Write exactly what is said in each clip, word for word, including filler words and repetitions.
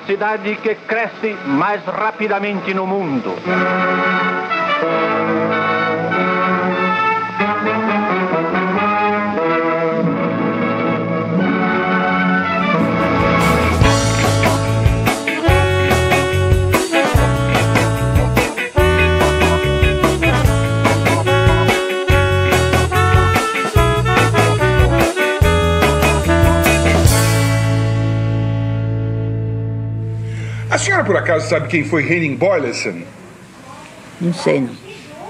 cidade que cresce mais rapidamente no mundo. A senhora, por acaso, sabe quem foi Henning Boylessen? Não sei, não.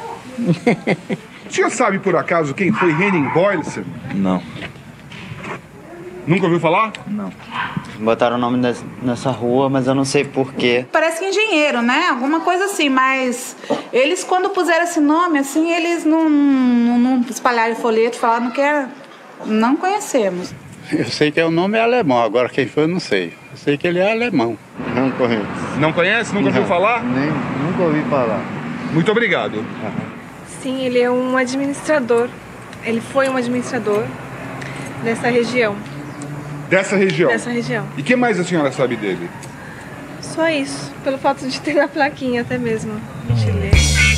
O senhor sabe, por acaso, quem foi Henning Boylessen? Não. Nunca ouviu falar? Não. Botaram o nome nessa, nessa rua, mas eu não sei porquê. Parece que engenheiro, né? Alguma coisa assim, mas eles, quando puseram esse nome, assim, eles não, não, não espalharam folheto, falaram que era... Não conhecemos. Eu sei que o nome é alemão, agora quem foi eu não sei. Eu sei que ele é alemão. Não conheço. Não conhece? Nunca não, ouviu falar? Nem, nunca ouvi falar. Muito obrigado. Uhum. Sim, ele é um administrador. Ele foi um administrador dessa região. Dessa região? Dessa região. E o que mais a senhora sabe dele? Só isso, pelo fato de ter a plaquinha até mesmo. A gente lê.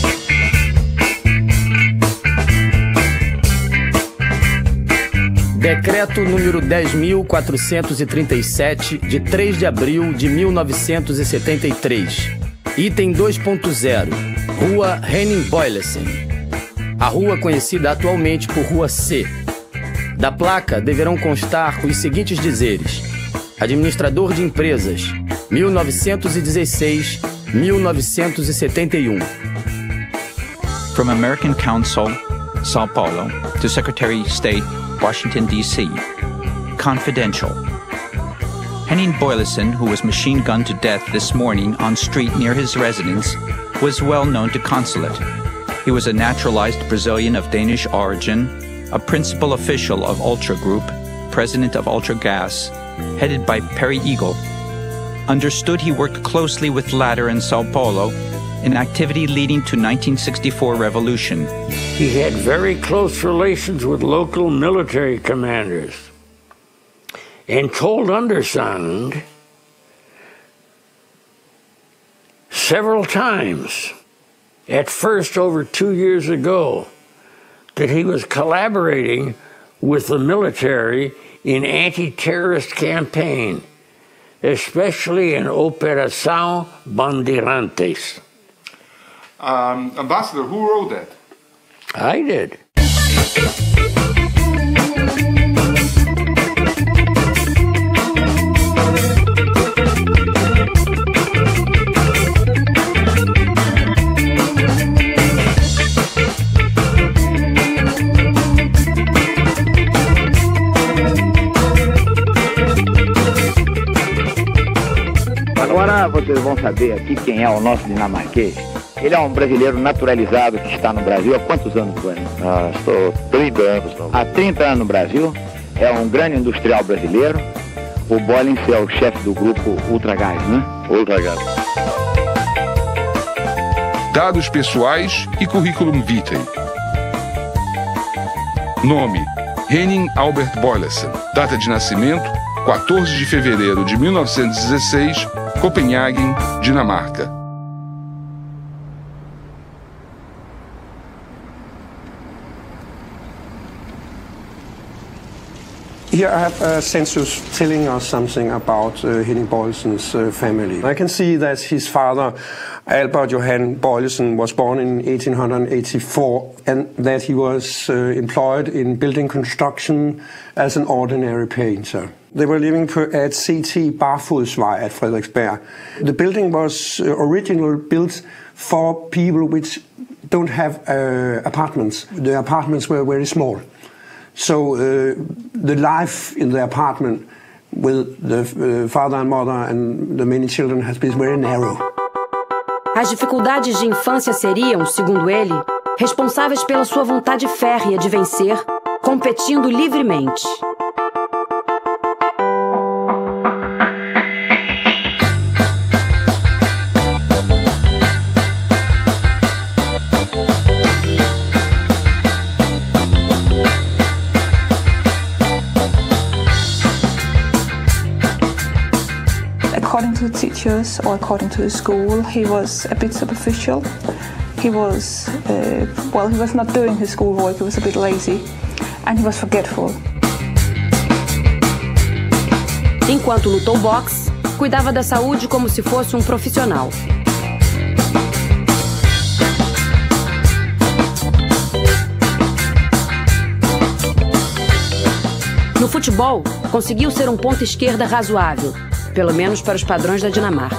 Decreto número dez mil quatrocentos e trinta e sete, de três de abril de mil novecentos e setenta e três. Item dois ponto zero. Rua Henning Boylessen. A rua conhecida atualmente por Rua C. Da placa deverão constar os seguintes dizeres: Administrador de empresas, mil novecentos e dezesseis a mil novecentos e setenta e um. From American Council, São Paulo, to Secretary of State, Washington, D C Confidential. Henning Boylessen, who was machine gunned to death this morning on street near his residence, was well known to consulate. He was a naturalized Brazilian of Danish origin, a principal official of Ultra Group, president of Ultra Gas, headed by Perry Eagle. Understood he worked closely with latter in Sao Paulo, an activity leading to nineteen sixty-four revolution. He had very close relations with local military commanders and told Undersigned several times, at first over two years ago, that he was collaborating with the military in anti-terrorist campaign, especially in Operação Bandeirantes. Um, Ambassador, who wrote that? I did. Agora vocês vão saber aqui quem é o nosso dinamarquês. Ele é um brasileiro naturalizado que está no Brasil há quantos anos, Bueno? Ah, estou trinta anos. Não. Há trinta anos no Brasil. É um grande industrial brasileiro. O Boylessen é o chefe do grupo Ultragás, né? Ultragás. Dados pessoais e currículum vitae. Nome: Henning Albert Boylessen. Data de nascimento: quatorze de fevereiro de mil novecentos e dezesseis, Copenhague, Dinamarca. Here I have a census telling us something about uh, Henning Boylessen's uh, family. I can see that his father, Albert Johan Boylesen, was born in eighteen eighty-four and that he was uh, employed in building construction as an ordinary painter. They were living per, at C T Barfodsvej at Frederiksberg. The building was uh, originally built for people which don't have uh, apartments. The apartments were very small. So uh, the life in the apartment with the uh, father and mother and the many children has been very narrow. As dificuldades de infância seriam, segundo ele, responsáveis pela sua vontade férrea de vencer, competindo livremente. According to teachers or according to the school, he was a bit superficial. He was, uh, well, he was not doing his schoolwork, he was a bit lazy, and he was forgetful. Enquanto lutou boxe, cuidava da saúde como se fosse um profissional. No futebol, conseguiu ser um ponta esquerda razoável, pelo menos para os padrões da Dinamarca.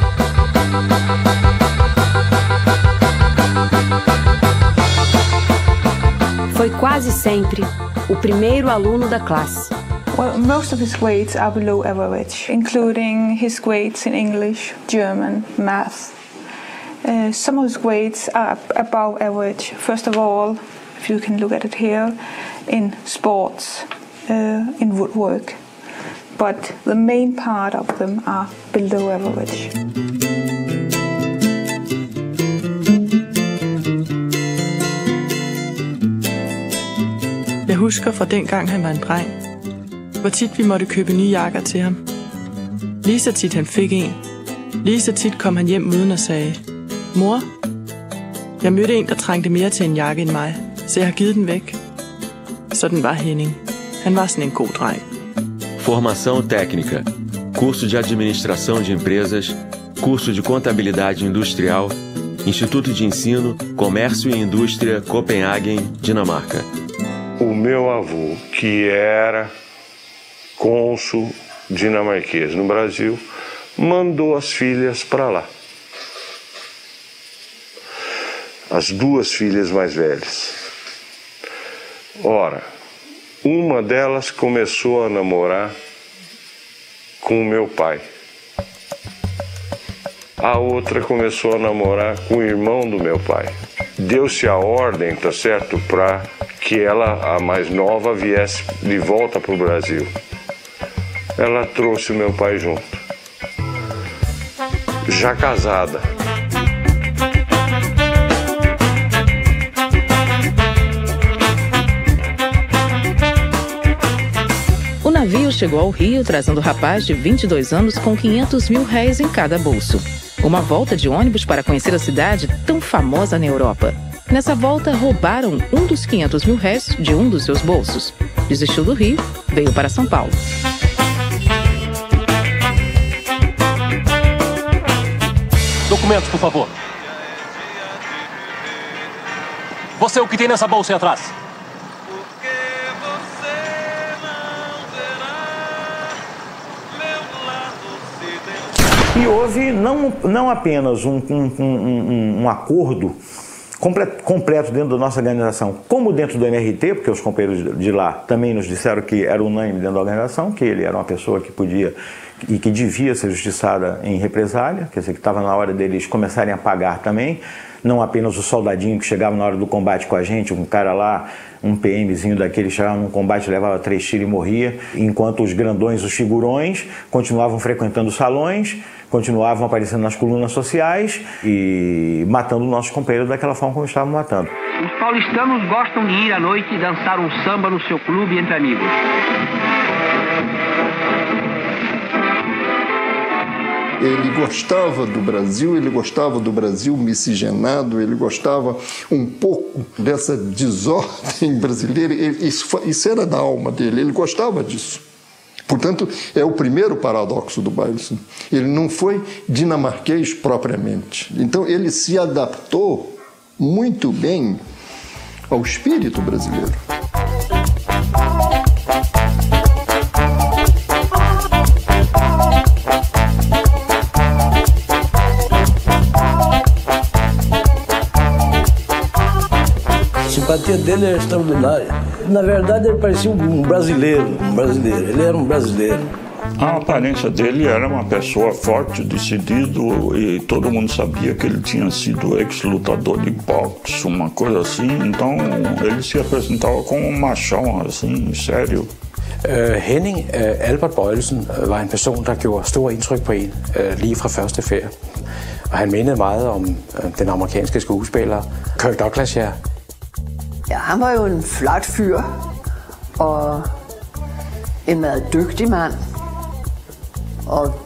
Foi quase sempre o primeiro aluno da classe. Well, most of his grades are below average, including his grades in English, German, math. Uh, some of his grades are above average. First of all, if you can look at it here, in sports, uh, in woodwork. But the main part of them are below average. Jeg husker fra dengang han var en dreng, hvor tit vi måtte købe nye jakker til ham. Lige så tit han fik en. Lige så tit kom han hjem uden og sagde, mor, jeg mødte en, der trængte mere til en jakke end mig, så jeg har givet den væk. Sådan var Henning. Han var sådan en god dreng. Formação técnica, curso de administração de empresas, curso de contabilidade industrial, Instituto de Ensino, Comércio e Indústria, Copenhagen, Dinamarca. O meu avô, que era cônsul dinamarquês no Brasil, mandou as filhas para lá. As duas filhas mais velhas. Ora, uma delas começou a namorar com o meu pai. A outra começou a namorar com o irmão do meu pai. Deu-se a ordem, tá certo, para que ela, a mais nova, viesse de volta para o Brasil. Ela trouxe o meu pai junto. Já casada. O navio chegou ao Rio trazendo o rapaz de vinte e dois anos com quinhentos mil réis em cada bolso. Uma volta de ônibus para conhecer a cidade tão famosa na Europa. Nessa volta, roubaram um dos quinhentos mil réis de um dos seus bolsos. Desistiu do Rio, veio para São Paulo. Documentos, por favor. Você, o que tem nessa bolsa aí atrás? E houve não, não apenas um, um, um, um acordo completo, completo dentro da nossa organização, como dentro do M R T, porque os companheiros de lá também nos disseram que era unânime dentro da organização, que ele era uma pessoa que podia e que devia ser justiçada em represália, quer dizer, que estava na hora deles começarem a pagar também, não apenas o soldadinho que chegava na hora do combate com a gente, um cara lá, um PMzinho daquele, chegava num combate, levava três tiros e morria, enquanto os grandões, os figurões, continuavam frequentando os salões, continuavam aparecendo nas colunas sociais e matando nossos companheiros daquela forma como estavam matando. Os paulistanos gostam de ir à noite e dançar um samba no seu clube entre amigos. Ele gostava do Brasil, ele gostava do Brasil miscigenado, ele gostava um pouco dessa desordem brasileira, ele, isso, isso era da alma dele, ele gostava disso. Portanto, é o primeiro paradoxo do Beiluson. Ele não foi dinamarquês propriamente. Então, ele se adaptou muito bem ao espírito brasileiro. A simpatia dele era extraordinária. Na verdade, ele parecia um brasileiro, um brasileiro. Ele era um brasileiro. A aparência dele era uma pessoa forte, decidido, e todo mundo sabia que ele tinha sido ex-lutador de boxe, uma coisa assim. Então, ele se apresentava como um machão, assim, sério. Uh, Henning uh, Albert Bøjlesen var en person, der gjorde stor indtryk på en uh, lige fra første færd. Og han mindede meget om uh, den amerikanske skuespiller Kirk Douglas, ja. Ja, han var jo en flot fyr, og en meget dygtig mand. Og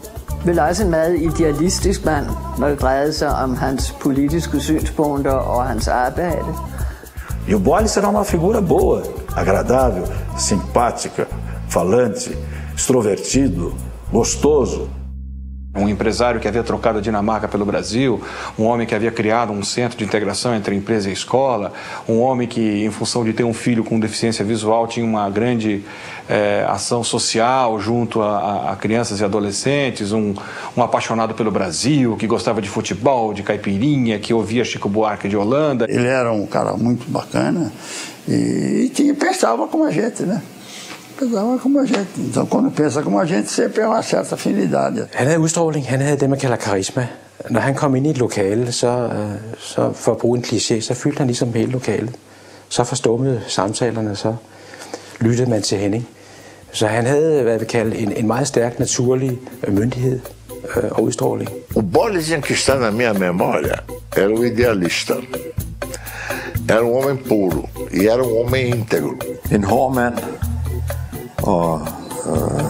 vel også en meget idealistisk mand, når det drejede sig om hans politiske synspunkter og hans arbejde. E o Boyles era uma figura boa, agradável, simpática, falante, extrovertido, gostoso. Um empresário que havia trocado a Dinamarca pelo Brasil, um homem que havia criado um centro de integração entre empresa e escola, um homem que, em função de ter um filho com deficiência visual, tinha uma grande eh, ação social junto a, a crianças e adolescentes, um, um apaixonado pelo Brasil, que gostava de futebol, de caipirinha, que ouvia Chico Buarque de Holanda. Ele era um cara muito bacana e, e tinha, pensava como a gente, né? Pensava como a gente. Então, quando pensa como a gente, sempre é uma certa afinidade. Han havde udstråling, han havde det, man kalder karisma. Når han kom ind i et lokale, så, så for at bruge en kliché, så fyldte han ligesom hele lokalet. Så forstummede samtalerne, så lyttede man til Henning. Så han havde, hvad vi kalder, en, en meget stærk, naturlig myndighed øh, og udstråling. O Boyles que está na minha memória era o idealista. Era um homem puro e era um homem íntegro. En hård mand. Og øh,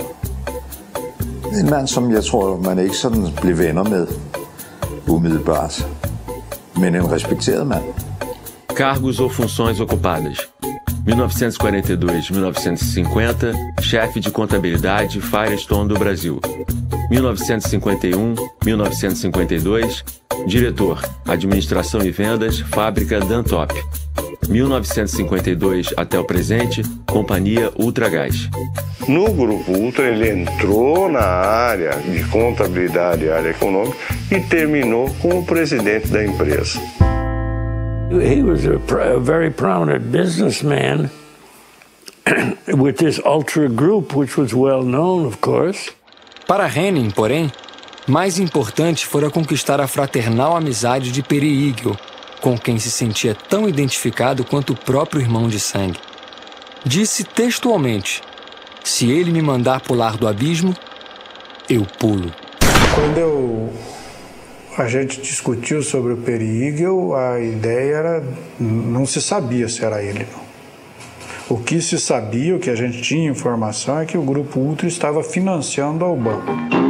en mand, som jeg tror, man ikke sådan blev venner med umiddelbart, men en respekteret mand. Cargos ou funções ocupadas. mil novecentos e quarenta e dois a mil novecentos e cinquenta, chefe de contabilidade Firestone do Brasil. mil novecentos e cinquenta e um a mil novecentos e cinquenta e dois, diretor, administração e vendas, fábrica Dantop. mil novecentos e cinquenta e dois até o presente, companhia Ultragás. No Grupo Ultra, ele entrou na área de contabilidade e área econômica e terminou como presidente da empresa. He was a, pr a very prominent businessman with this Ultra Group, which was well known, of course. Para Henning, porém, mais importante fora conquistar a fraternal amizade de Peri Igel, com quem se sentia tão identificado quanto o próprio irmão de sangue. Disse textualmente: se ele me mandar pular do abismo, eu pulo. Quando eu, a gente discutiu sobre o Peri Igel, a ideia era, não se sabia se era ele. Não. O que se sabia, o que a gente tinha informação, é que o Grupo Ultra estava financiando ao banco.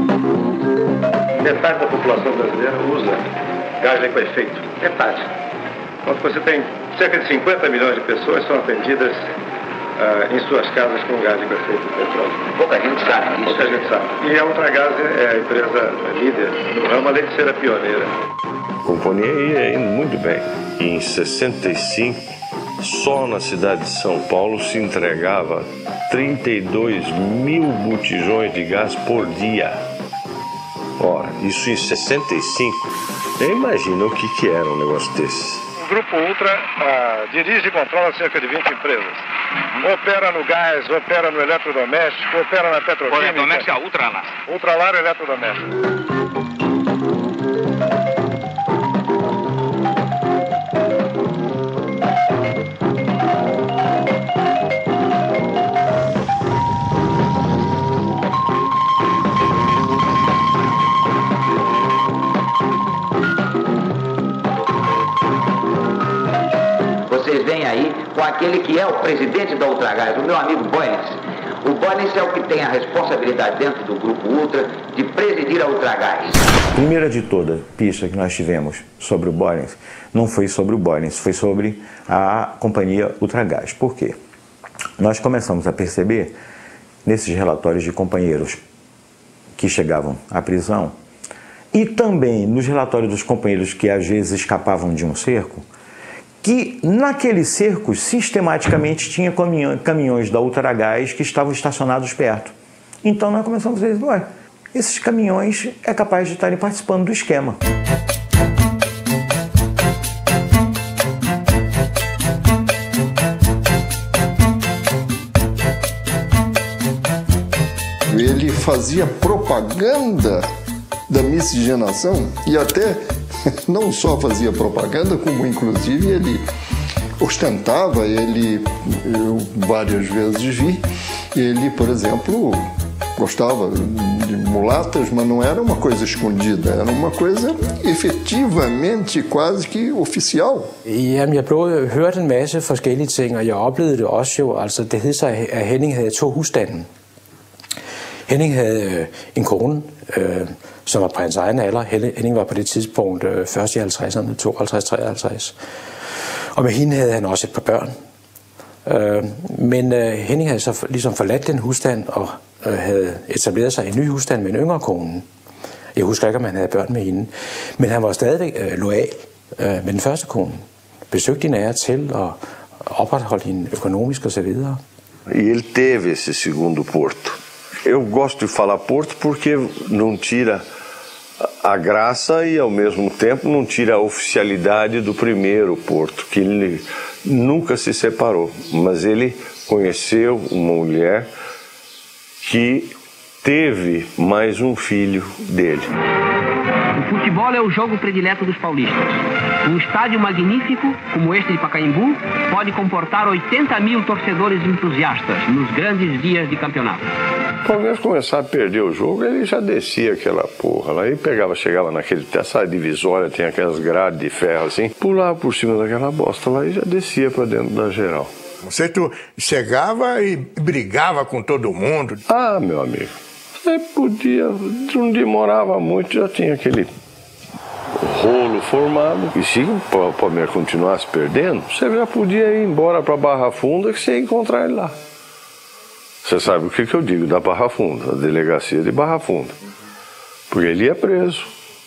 Metade da população brasileira usa gás liquefeito. Metade. Quando você tem cerca de cinquenta milhões de pessoas que são atendidas uh, em suas casas com gás liquefeito de petróleo. Pouca gente sabe disso. Pouca gente sabe. E a Ultragaz é a empresa líder no ramo, além de ser a pioneira. A companhia ia indo muito bem. E em sessenta e cinco, só na cidade de São Paulo se entregava trinta e dois mil botijões de gás por dia. Ora, isso em sessenta e cinco. Nem imagina o que, que era um negócio desse. O Grupo Ultra uh, dirige e controla cerca de vinte empresas. Opera no gás, opera no eletrodoméstico, opera na petroquímica. Eletrodoméstico é a Ultralar. Ultralar eletrodoméstico. Vocês vêm aí com aquele que é o presidente da Ultragaz, o meu amigo Boyles. O Boyles é o que tem a responsabilidade dentro do Grupo Ultra de presidir a Ultragaz. Primeira de toda pista que nós tivemos sobre o Boyles não foi sobre o Boyles, foi sobre a companhia Ultragaz. Por quê? Nós começamos a perceber, nesses relatórios de companheiros que chegavam à prisão, e também nos relatórios dos companheiros que às vezes escapavam de um cerco, que naqueles cercos sistematicamente tinha caminhões da Ultragaz que estavam estacionados perto. Então nós começamos a dizer, ué, esses caminhões é capaz de estarem participando do esquema. Ele fazia propaganda da miscigenação e até não só fazia propaganda, como inclusive ele ostentava, ele, eu várias vezes vi, ele, por exemplo, gostava de mulatas, mas não era uma coisa escondida, era uma coisa efetivamente quase que oficial. Jamen, jeg blev hørt en masse forskellige ting, og jeg oplevede det også jo, altså det hed sig, at Henning havde to husstande. Henning havde en kone, øh, som var på hans egen alder. Henning var på det tidspunkt øh, først i halvtredserne, tooghalvtreds treoghalvtreds. Og med hende havde han også et par børn. Øh, men øh, Henning havde så ligesom forladt den husstand og øh, havde etableret sig i en ny husstand med en yngre kone. Jeg husker ikke, om han havde børn med hende. Men han var stadig øh, loyal øh, med den første kone. Besøgte hende af og til og opretholdt hende økonomisk osv. E ele teve esse segundo Porto. Eu gosto de falar Porto porque não tira a graça e ao mesmo tempo não tira a oficialidade do primeiro Porto, que ele nunca se separou, mas ele conheceu uma mulher que teve mais um filho dele. O futebol é o jogo predileto dos paulistas. Um estádio magnífico, como este de Pacaembu, pode comportar oitenta mil torcedores entusiastas nos grandes dias de campeonato. O Palmeiras começar a perder o jogo, ele já descia aquela porra lá e pegava, chegava naquele, essa divisória, tem aquelas grades de ferro assim, pulava por cima daquela bosta lá e já descia para dentro da geral. Você tu chegava e brigava com todo mundo? Ah, meu amigo, você podia, não demorava muito, já tinha aquele rolo formado. E se o Palmeiras continuasse perdendo, você já podia ir embora para Barra Funda que você ia encontrar ele lá. Você sabe o que, que eu digo da Barra Funda, da delegacia de Barra Funda. Porque ele ia preso.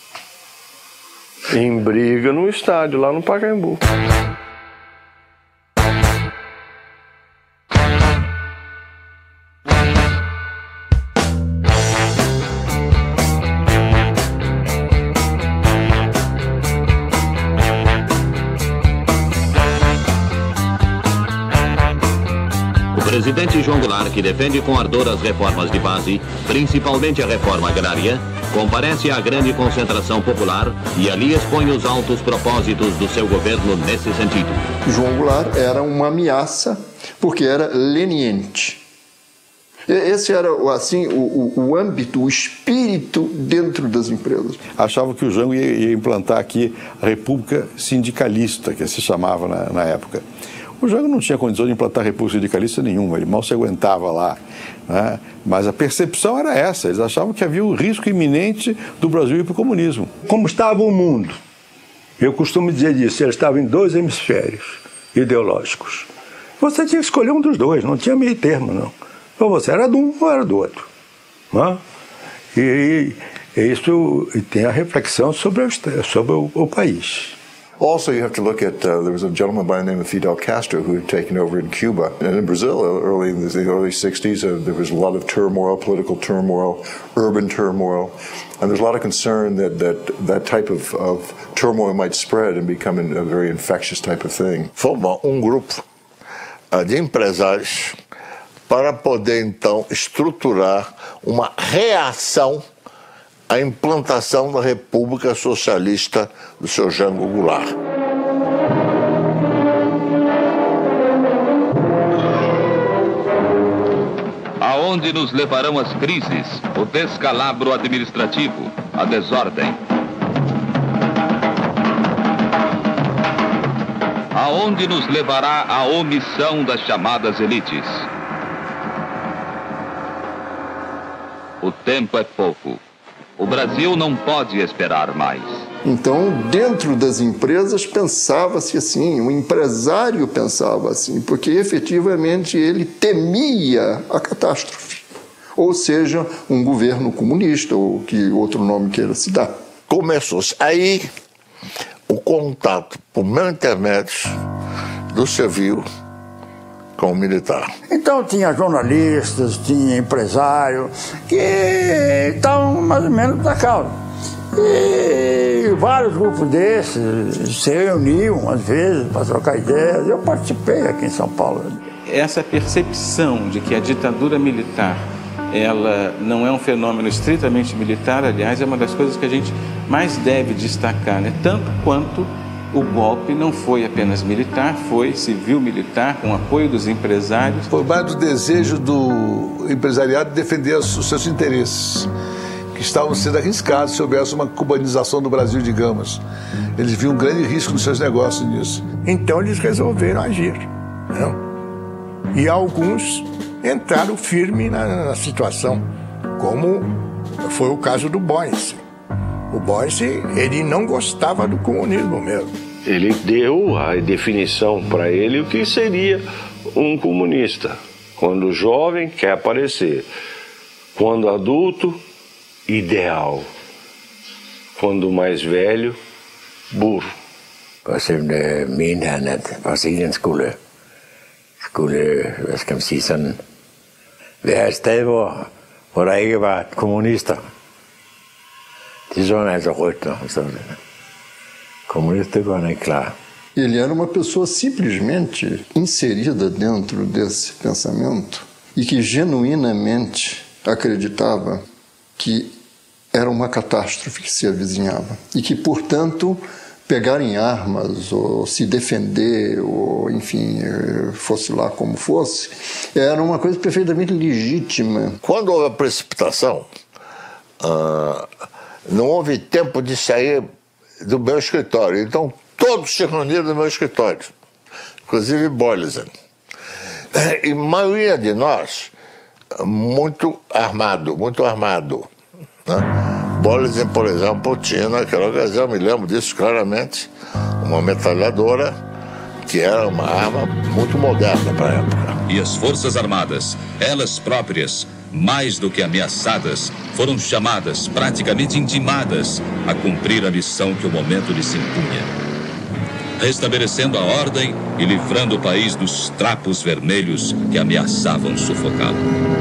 Em briga no estádio, lá no Pacaembu. O presidente João Goulart, que defende com ardor as reformas de base, principalmente a reforma agrária, comparece à grande concentração popular e ali expõe os altos propósitos do seu governo nesse sentido. João Goulart era uma ameaça porque era leniente. Esse era assim o, o, o âmbito, o espírito dentro das empresas. Achavam que o Jango ia, ia implantar aqui a República Sindicalista, que se chamava na, na época. O Jango não tinha condição de implantar república sindicalista nenhuma, ele mal se aguentava lá, né? Mas a percepção era essa, eles achavam que havia um risco iminente do Brasil ir para o comunismo. Como estava o mundo? Eu costumo dizer isso, ele estava em dois hemisférios ideológicos. Você tinha que escolher um dos dois, não tinha meio termo, não. Ou você era de um ou era do outro. Né? E, e isso e tem a reflexão sobre o, sobre o, o país. Also, you have to look at, uh, there was a gentleman by the name of Fidel Castro who had taken over in Cuba. And in Brazil, early in the early sixties, uh, there was a lot of turmoil, political turmoil, urban turmoil. And there's a lot of concern that that, that type of, of turmoil might spread and become a very infectious type of thing. Formou um grupo uh, de empresários para poder, então, estruturar uma reação a implantação da República Socialista do seu Jango Goulart. Aonde nos levarão as crises, o descalabro administrativo, a desordem? Aonde nos levará a omissão das chamadas elites? O tempo é pouco. O Brasil não pode esperar mais. Então, dentro das empresas, pensava-se assim, o empresário pensava assim, porque efetivamente ele temia a catástrofe. Ou seja, um governo comunista, ou que outro nome queira se dar. Começou-se aí o contato, por meu intermédio, do civil com o militar. Então tinha jornalistas, tinha empresário que estavam mais ou menos da causa. E vários grupos desses se reuniam às vezes para trocar ideias. Eu participei aqui em São Paulo. Essa percepção de que a ditadura militar ela não é um fenômeno estritamente militar, aliás, é uma das coisas que a gente mais deve destacar, né? Tanto quanto o golpe não foi apenas militar, foi civil-militar, com apoio dos empresários. Foi mais do desejo do empresariado de defender os seus interesses, que estavam sendo arriscados se houvesse uma cubanização do Brasil, digamos. Eles viam um grande risco nos seus negócios nisso. Então eles resolveram agir, né? E alguns entraram firme na, na situação. como foi o caso do Boyce. O Boyce, ele não gostava do comunismo mesmo. Ele deu a definição para ele o que seria um comunista. Quando jovem, quer aparecer. Quando adulto, ideal. Quando mais velho, burro. For eksempel mente han, at Brasilien skulle, skulle, hvad skal man sige, sådan, være et sted, hvor, hvor der ikke var kommunister. Det så han altså rygter. Comunista, det var han ikke klar. Ele era uma pessoa simplesmente inserida dentro desse pensamento e que genuinamente acreditava que era uma catástrofe que se avizinhava e que, portanto, pegar em armas ou se defender ou, enfim, fosse lá como fosse, era uma coisa perfeitamente legítima. Quando houve a precipitação, uh, não houve tempo de sair do meu escritório. Então, todos se reuniram no meu escritório, inclusive Boyleson. E a maioria de nós, muito armado, muito armado. Né? Boyleson, por exemplo, tinha naquela ocasião, me lembro disso claramente, uma metralhadora que era uma arma muito moderna para a época. E as Forças Armadas, elas próprias, mais do que ameaçadas, foram chamadas, praticamente intimadas, a cumprir a missão que o momento lhes impunha. Restabelecendo a ordem e livrando o país dos trapos vermelhos que ameaçavam sufocá-lo.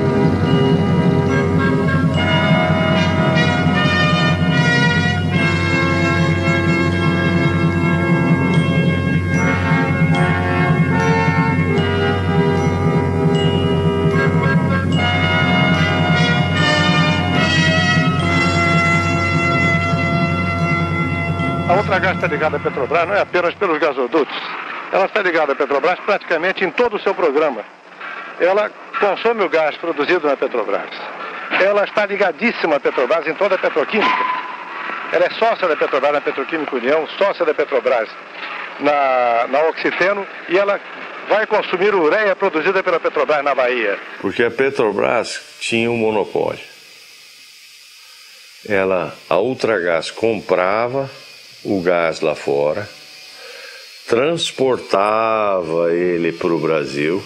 A Ultragaz está ligada à Petrobras não é apenas pelos gasodutos. Ela está ligada à Petrobras praticamente em todo o seu programa. Ela consome o gás produzido na Petrobras. Ela está ligadíssima à Petrobras em toda a petroquímica. Ela é sócia da Petrobras na Petroquímica União, sócia da Petrobras na, na Oxiteno, e ela vai consumir ureia produzida pela Petrobras na Bahia. Porque a Petrobras tinha um monopólio. Ela, a Ultragaz comprava o gás lá fora, transportava ele para o Brasil,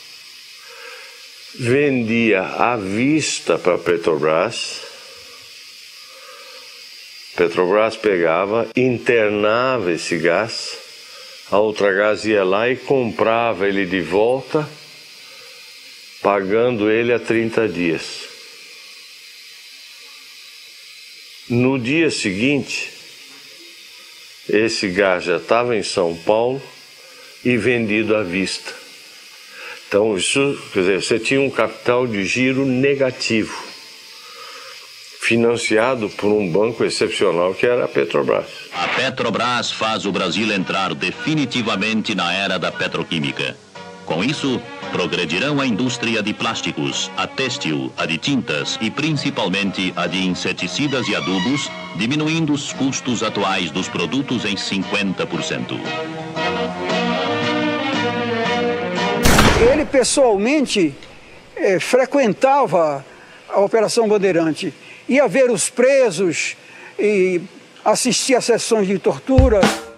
vendia à vista para a Petrobras, Petrobras pegava, internava esse gás, a Ultragaz ia lá e comprava ele de volta, pagando ele a trinta dias. No dia seguinte, esse gás já estava em São Paulo e vendido à vista. Então, isso, quer dizer, você tinha um capital de giro negativo, financiado por um banco excepcional que era a Petrobras. A Petrobras faz o Brasil entrar definitivamente na era da petroquímica. Com isso, progredirão a indústria de plásticos, a têxtil, a de tintas e principalmente a de inseticidas e adubos, diminuindo os custos atuais dos produtos em cinquenta por cento. Ele pessoalmente eh, frequentava a Operação Bandeirante, ia ver os presos e assistia a sessões de tortura.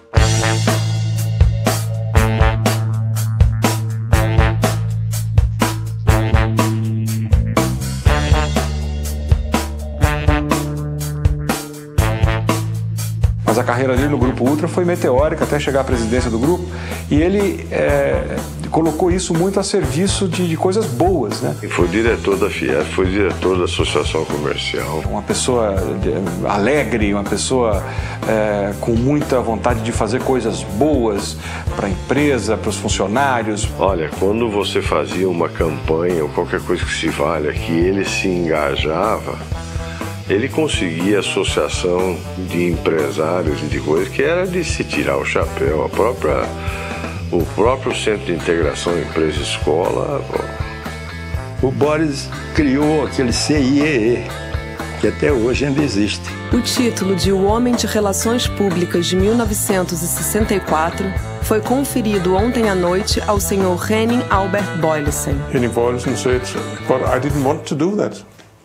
Mas a carreira dele no Grupo Ultra foi meteórica até chegar à presidência do grupo, e ele é, colocou isso muito a serviço de, de coisas boas, né? E foi diretor da Fiesp, foi diretor da Associação Comercial. Uma pessoa alegre, uma pessoa é, com muita vontade de fazer coisas boas para a empresa, para os funcionários. Olha, quando você fazia uma campanha ou qualquer coisa que se valha, que ele se engajava, ele conseguia associação de empresários e de coisas que era de se tirar o chapéu. A própria, o próprio Centro de Integração Empresa-Escola. O Boris criou aquele C I E E, que até hoje ainda existe. O título de O Homem de Relações Públicas de mil novecentos e sessenta e quatro foi conferido ontem à noite ao senhor Henning Albert Boyleson. Henning Boyleson said, but I didn't want to do that.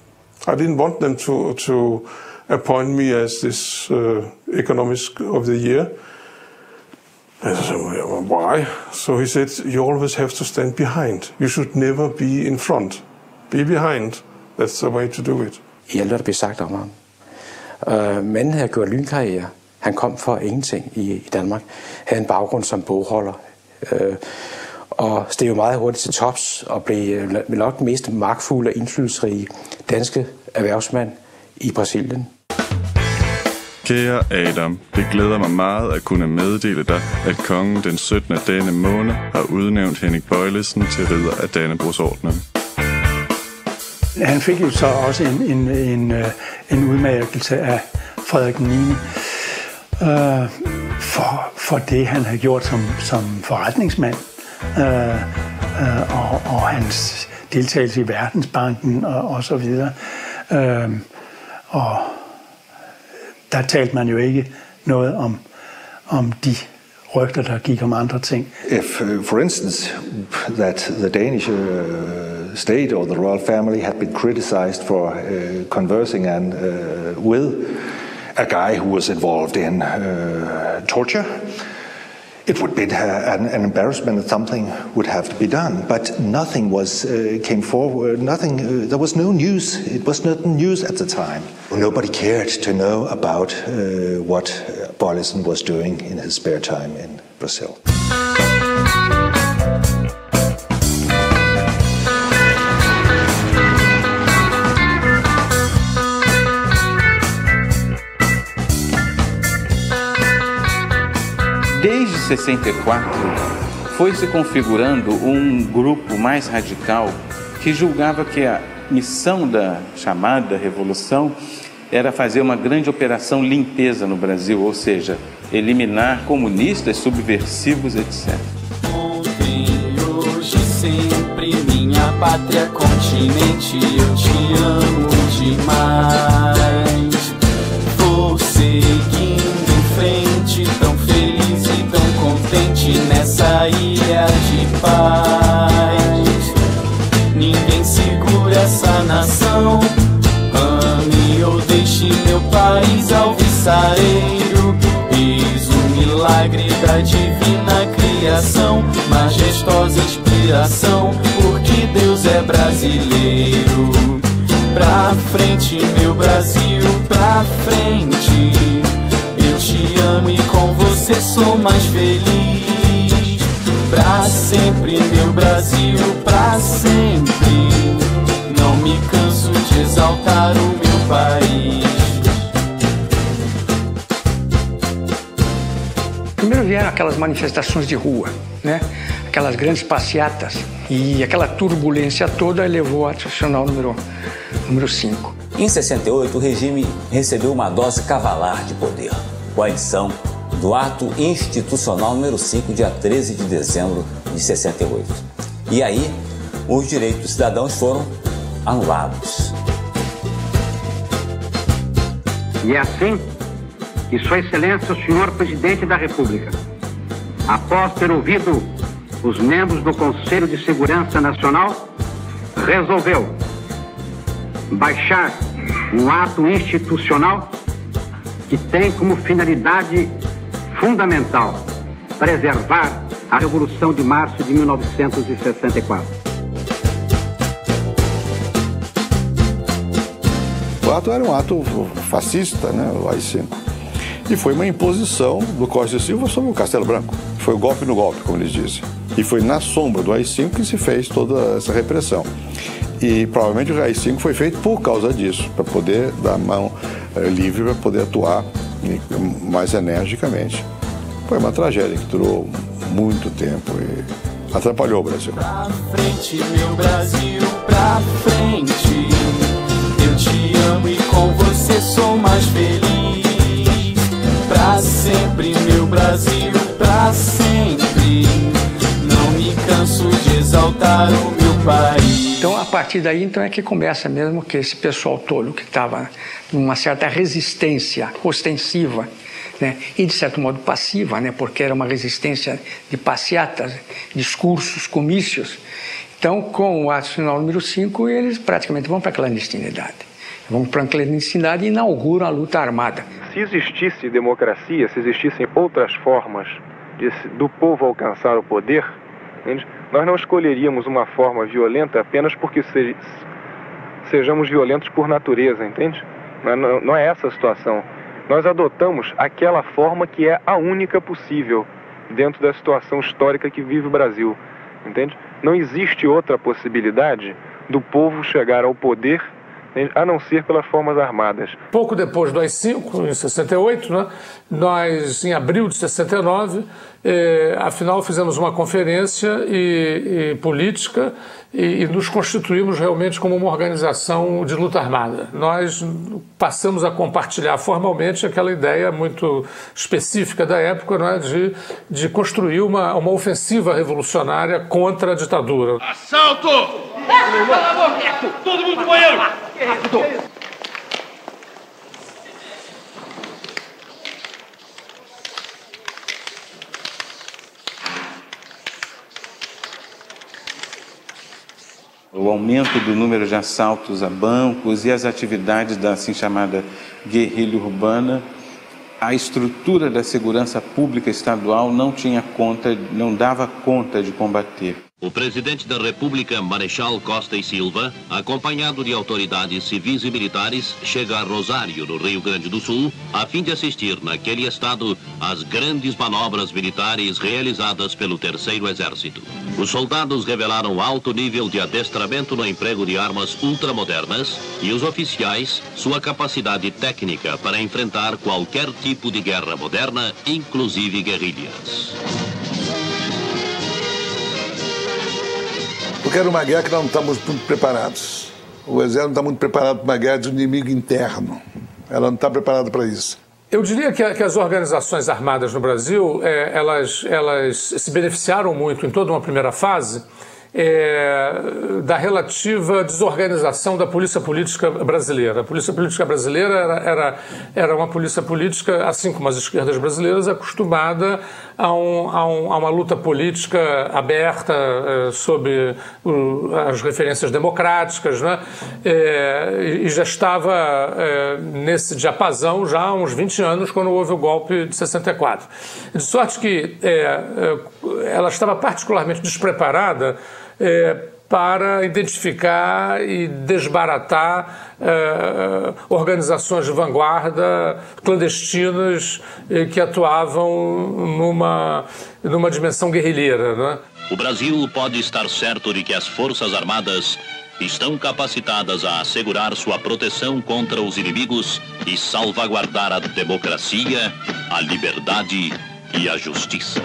I didn't want them to, to appoint me as this uh, economist of the year. And I said, well, why? So he said, you always have to stand behind. You should never be in front. Be behind. That's the way to do it. I alt, hvad der blev sagt om ham. Uh, manden havde gjort lynkarriere. Han kom for ingenting i, i Danmark. Havde en baggrund som bogholder. Uh, og steg jo meget hurtigt til tops og blev uh, nok den mest magtfulde og indflydelsesrige danske erhvervsmand i Brasilien. Kære Adam, det glæder mig meget at kunne meddele dig, at kongen den syttende denne måned har udnævnt Henning Bøjlesen til ridder af Dannebrogsordenen. Han fik jo så også en, en, en, en udmærkelse af Frederik den niende øh, for, for det, han havde gjort som, som forretningsmand øh, øh, og, og hans deltagelse i Verdensbanken og, og så videre. Øh, og der talte man jo ikke noget om, om de rygter, der gik om andre ting. If, uh, for instance, that the Danish uh, state or the royal family had been criticized for uh, conversing and, uh, with a guy who was involved in uh, torture, it would be an, an embarrassment and something would have to be done. But nothing was uh, came forward. Nothing. Uh, there was no news. It was not news at the time. Nobody cared to know about uh, what Bøjlesen was doing in his spare time in Brazil. Desde sessenta e quatro, foi se configurando um grupo mais radical que julgava que a missão da chamada Revolução era fazer uma grande operação limpeza no Brasil, ou seja, eliminar comunistas, subversivos, etcétera. Ontem, hoje, sempre, minha pátria, continente, eu te amo demais. Vou seguindo em frente, tão feliz e tão contente nessa ilha de paz. Ninguém segura essa nação. Ame ou deixe meu país alvissareiro. Eis o milagre da divina criação, majestosa inspiração, porque Deus é brasileiro. Pra frente, meu Brasil, pra frente. Eu te amo e com você sou mais feliz. Pra sempre, meu Brasil, pra sempre. Não me canso de exaltar o meu país. Primeiro vieram aquelas manifestações de rua, né? Aquelas grandes passeatas, e aquela turbulência toda levou ao tradicional número, número cinco. Em sessenta e oito, o regime recebeu uma dose cavalar de poder, com a edição do Ato Institucional número cinco, dia treze de dezembro de sessenta e oito. E aí, os direitos dos cidadãos foram anulados. E é assim que Sua Excelência, o senhor Presidente da República, após ter ouvido os membros do Conselho de Segurança Nacional, resolveu baixar um ato institucional que tem como finalidade fundamental preservar a Revolução de Março de mil novecentos e sessenta e quatro. O ato era um ato fascista, né, o A I cinco. E foi uma imposição do Costa e Silva sobre o Castelo Branco. Foi o golpe no golpe, como eles dizem. E foi na sombra do A I cinco que se fez toda essa repressão. E provavelmente o A I cinco foi feito por causa disso, para poder dar mão eh, livre, para poder atuar mais energicamente. Foi uma tragédia que durou muito tempo e atrapalhou o Brasil. Pra frente, meu Brasil, pra frente. Eu te amo e com você sou mais feliz. Pra sempre, meu Brasil, pra sempre. Não me canso de exaltar o meu país. Então, a partir daí, então, é que começa mesmo que esse pessoal todo que estava numa certa resistência ostensiva, né, e de certo modo passiva, né, porque era uma resistência de passeatas, discursos, comícios. Então, com o ato final número cinco, eles praticamente vão para a clandestinidade. Vão para a clandestinidade e inauguram a luta armada. Se existisse democracia, se existissem outras formas de, do povo alcançar o poder, entende? Nós não escolheríamos uma forma violenta apenas porque se, sejamos violentos por natureza, entende? Não, não é essa a situação. Nós adotamos aquela forma que é a única possível dentro da situação histórica que vive o Brasil, entende? Não existe outra possibilidade do povo chegar ao poder, entende? A não ser pelas formas armadas. Pouco depois do A I cinco, em sessenta e oito, né, nós, em abril de sessenta e nove, eh, afinal fizemos uma conferência e, e política e, e nos constituímos realmente como uma organização de luta armada. Nós passamos a compartilhar formalmente aquela ideia muito específica da época, né, de, de construir uma, uma ofensiva revolucionária contra a ditadura. Assalto! Cala a boca! Todo mundo pro banheiro! O aumento do número de assaltos a bancos e as atividades da assim chamada guerrilha urbana, a estrutura da segurança pública estadual não tinha conta, não dava conta de combater. O presidente da República, Marechal Costa e Silva, acompanhado de autoridades civis e militares, chega a Rosário, no Rio Grande do Sul, a fim de assistir naquele estado às grandes manobras militares realizadas pelo Terceiro Exército. Os soldados revelaram alto nível de adestramento no emprego de armas ultramodernas e os oficiais sua capacidade técnica para enfrentar qualquer tipo de guerra moderna, inclusive guerrilhas. Porque era uma guerra que nós não estávamos muito preparados. O exército não está muito preparado para uma guerra de um inimigo interno. Ela não está preparada para isso. Eu diria que, que as organizações armadas no Brasil, é, elas, elas se beneficiaram muito em toda uma primeira fase é, da relativa desorganização da polícia política brasileira. A polícia política brasileira era, era, era uma polícia política, assim como as esquerdas brasileiras, acostumada a, um, a, um, a uma luta política aberta é, sob o, as referências democráticas, né? É, e já estava é, nesse diapasão já há uns vinte anos, quando houve o golpe de sessenta e quatro. De sorte que é, ela estava particularmente despreparada É, para identificar e desbaratar é, organizações de vanguarda clandestinas é, que atuavam numa, numa dimensão guerrilheira, né? O Brasil pode estar certo de que as Forças Armadas estão capacitadas a assegurar sua proteção contra os inimigos e salvaguardar a democracia, a liberdade e a justiça.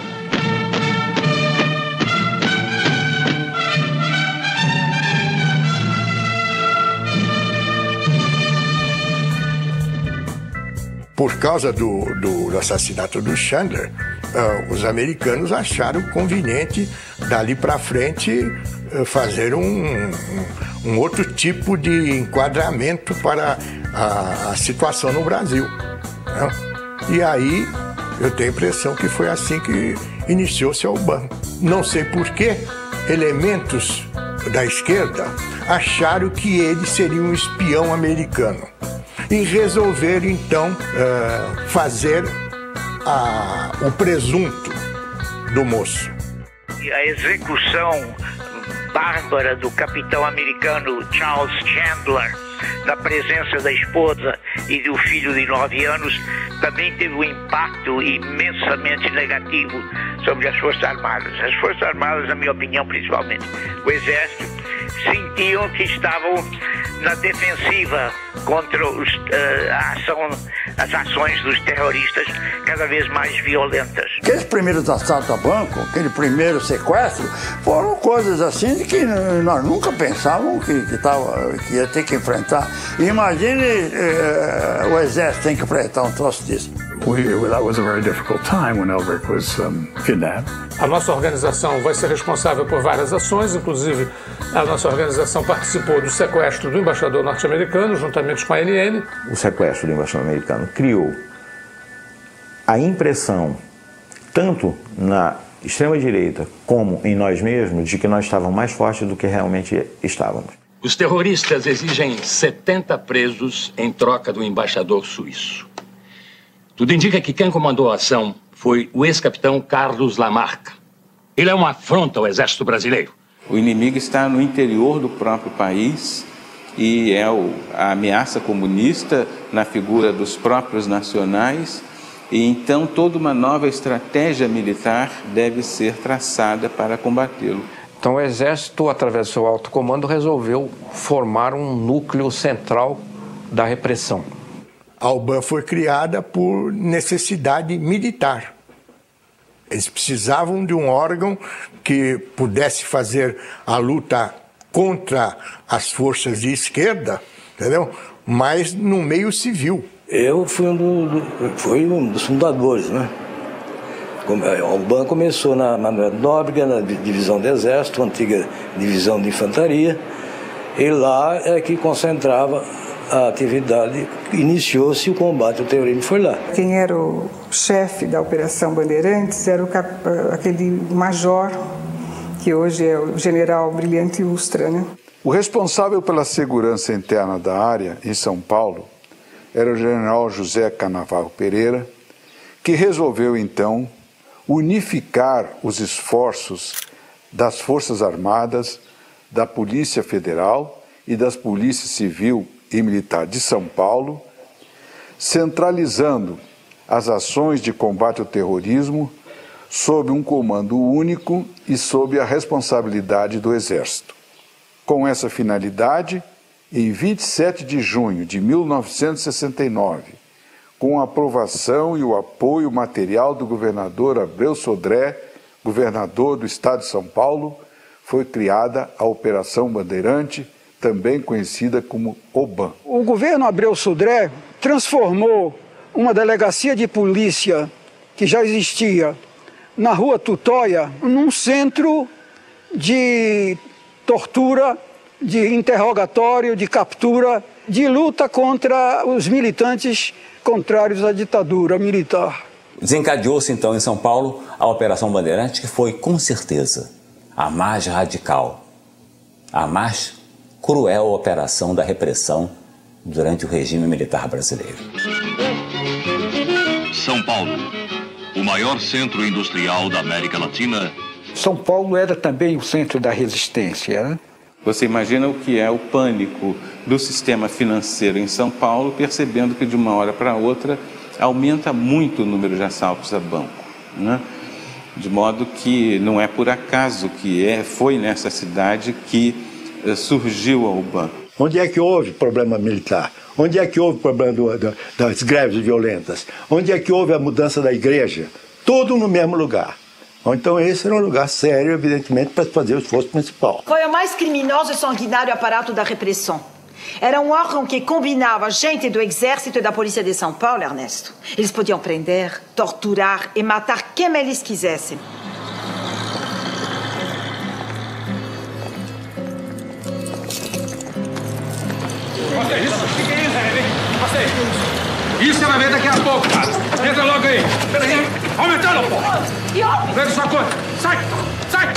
Por causa do, do, do assassinato do Chandler, uh, os americanos acharam conveniente, dali para frente, uh, fazer um, um, um outro tipo de enquadramento para a, a situação no Brasil, né? E aí, eu tenho a impressão que foi assim que iniciou-se a UBAN. Não sei por que elementos da esquerda acharam que ele seria um espião americano. E resolver, então, uh, fazer a, o presunto do moço. A execução bárbara do capitão americano Charles Chandler, na presença da esposa e do filho de nove anos, também teve um impacto imensamente negativo sobre as Forças Armadas. As Forças Armadas, na minha opinião, principalmente o Exército, sentiam que estavam na defensiva contra os, uh, a ação, as ações dos terroristas cada vez mais violentas. Aqueles primeiros assaltos a banco, aquele primeiro sequestro, foram coisas assim que nós nunca pensávamos que, que, tava, que ia ter que enfrentar. Imagine uh, o Exército tem que enfrentar um troço disso. We, that was a very difficult time when Elbrick was um, kidnapped. A nossa organização vai ser responsável por várias ações, inclusive a nossa organização participou do sequestro do embaixador norte-americano, juntamente com a A N N. O sequestro do embaixador americano criou a impressão, tanto na extrema-direita como em nós mesmos, de que nós estávamos mais fortes do que realmente estávamos. Os terroristas exigem setenta presos em troca do embaixador suíço. Tudo indica que quem comandou a ação foi o ex-capitão Carlos Lamarca. Ele é uma afronta ao exército brasileiro. O inimigo está no interior do próprio país e é o, a ameaça comunista na figura dos próprios nacionais. E então toda uma nova estratégia militar deve ser traçada para combatê-lo. Então o Exército, através do seu alto comando, resolveu formar um núcleo central da repressão. A UBAN foi criada por necessidade militar. Eles precisavam de um órgão que pudesse fazer a luta contra as forças de esquerda, entendeu? Mas no meio civil. Eu fui um, do, fui um dos fundadores, né? A UBAN começou na Manuel Nóbrega, na divisão do Exército, antiga divisão de infantaria, e lá é que concentrava a atividade, iniciou-se o combate ao terrorismo, foi lá. Quem era o chefe da Operação Bandeirantes era o cap... aquele major, que hoje é o general Brilhante Ustra, né? O responsável pela segurança interna da área, em São Paulo, era o general José Canavarro Pereira, que resolveu, então, unificar os esforços das Forças Armadas, da Polícia Federal e das Polícias Civil e Militar de São Paulo, centralizando as ações de combate ao terrorismo sob um comando único e sob a responsabilidade do Exército. Com essa finalidade, em vinte e sete de junho de mil novecentos e sessenta e nove, com a aprovação e o apoio material do governador Abreu Sodré, governador do estado de São Paulo, foi criada a Operação Bandeirante, também conhecida como OBAN. O governo Abreu Sodré transformou uma delegacia de polícia que já existia na Rua Tutóia num centro de tortura, de interrogatório, de captura, de luta contra os militantes contrários à ditadura militar. Desencadeou-se então em São Paulo a Operação Bandeirante, que foi com certeza a mais radical, a mais cruel operação da repressão durante o regime militar brasileiro. São Paulo, o maior centro industrial da América Latina. São Paulo era também o centro da resistência, né? Você imagina o que é o pânico do sistema financeiro em São Paulo, percebendo que de uma hora para outra aumenta muito o número de assaltos a banco, né? De modo que não é por acaso que é, foi nessa cidade que eh, surgiu a UBAN. Onde é que houve problema militar? Onde é que houve problema do, do, das greves violentas? Onde é que houve a mudança da igreja? Tudo no mesmo lugar. Então esse era um lugar sério, evidentemente, para fazer o esforço principal. Foi o mais criminoso e sanguinário aparato da repressão. Era um órgão que combinava gente do Exército e da Polícia de São Paulo, Ernesto. Eles podiam prender, torturar e matar quem eles quisessem. Passa aí, isso? O que é isso, Henrique? Passa aí. Isso você vai ver daqui a pouco, cara. Entra logo aí. Peraí. Aumentando, pô. Pega sua coisa. Sai, sai.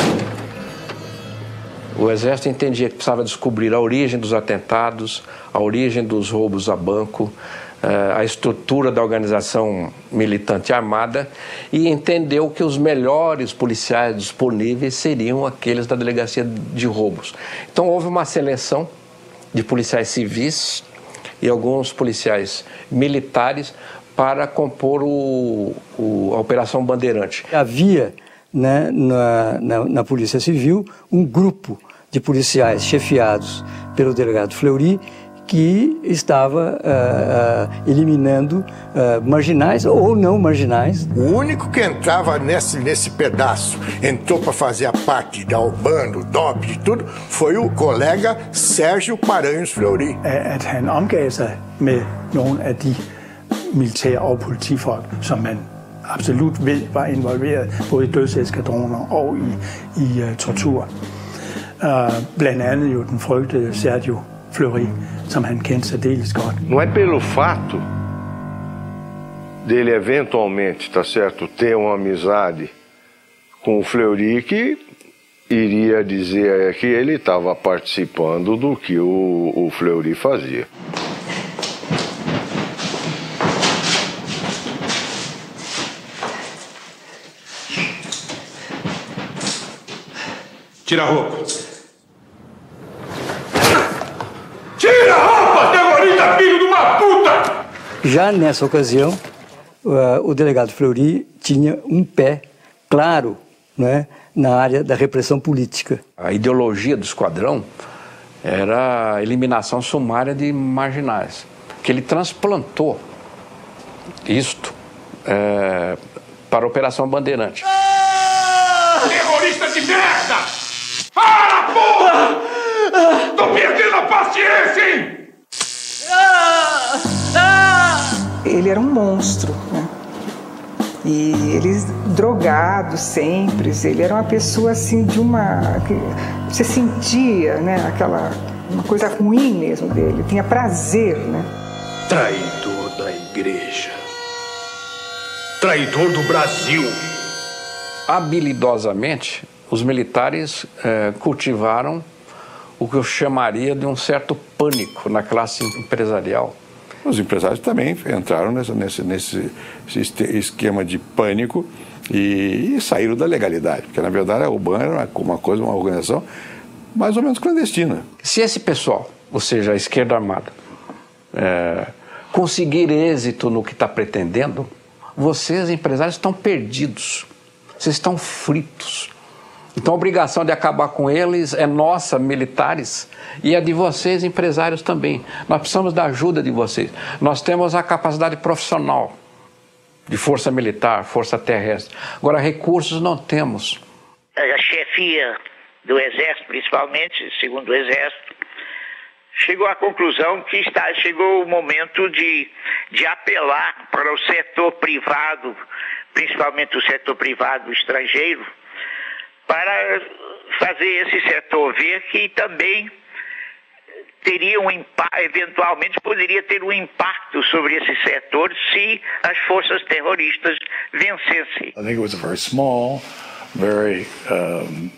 O Exército entendia que precisava descobrir a origem dos atentados, a origem dos roubos a banco, a estrutura da organização militante armada e entendeu que os melhores policiais disponíveis seriam aqueles da Delegacia de Roubos. Então houve uma seleção de policiais civis e alguns policiais militares para compor o, o, a Operação Bandeirante. Havia, né, na, na, na Polícia Civil um grupo de policiais chefiados pelo delegado Fleury que estava uh, uh, eliminando uh, marginais ou não marginais. O único que entrava nesse, nesse pedaço, entrou para fazer a parte da UBAN, do D O P, de tudo, foi o colega Sérgio Paranhos Fleury. At han omgav sig med nogle af de militære og politifolk, som man absolut ved var involveret både i dødseskadroner og i, i uh, tortur. Uh, blandt andet jo den frygtede Sergio Fleury, som han kendte særdeles godt. Não é pelo fato dele eventualmente, tá certo, ter uma amizade com o Fleury que iria dizer que ele estava participando do que o, o Fleury fazia. Tira a roupa. Tira a roupa, terrorista, filho de uma puta! Já nessa ocasião, uh, o delegado Fleury tinha um pé claro, né, na área da repressão política. A ideologia do esquadrão era a eliminação sumária de marginais, que ele transplantou isto é, para a Operação Bandeirante. Terrorista de merda! Para, porra! Tô perdendo a paciência, hein? Ele era um monstro, né? E ele drogado sempre, ele era uma pessoa assim de uma... Você sentia, né, aquela uma coisa ruim mesmo dele, tinha prazer, né? Traidor da igreja. Traidor do Brasil. Habilidosamente, os militares eh, cultivaram o que eu chamaria de um certo pânico na classe empresarial. Os empresários também entraram nesse, nesse, nesse esquema de pânico e, e saíram da legalidade, porque na verdade a UBAN era uma coisa, uma organização mais ou menos clandestina. Se esse pessoal, ou seja, a esquerda armada, é, conseguir êxito no que está pretendendo, vocês, empresários, estão perdidos, vocês estão fritos. Então a obrigação de acabar com eles é nossa, militares, e a de vocês, empresários, também. Nós precisamos da ajuda de vocês. Nós temos a capacidade profissional de força militar, força terrestre. Agora, recursos não temos. A chefia do Exército, principalmente, segundo o Exército, chegou à conclusão que está, chegou o momento de, de apelar para o setor privado, principalmente o setor privado estrangeiro, para fazer esse setor ver que também teria um impacto, eventualmente poderia ter um impacto sobre esse setor se as forças terroristas vencessem. I think it was a very small, very um,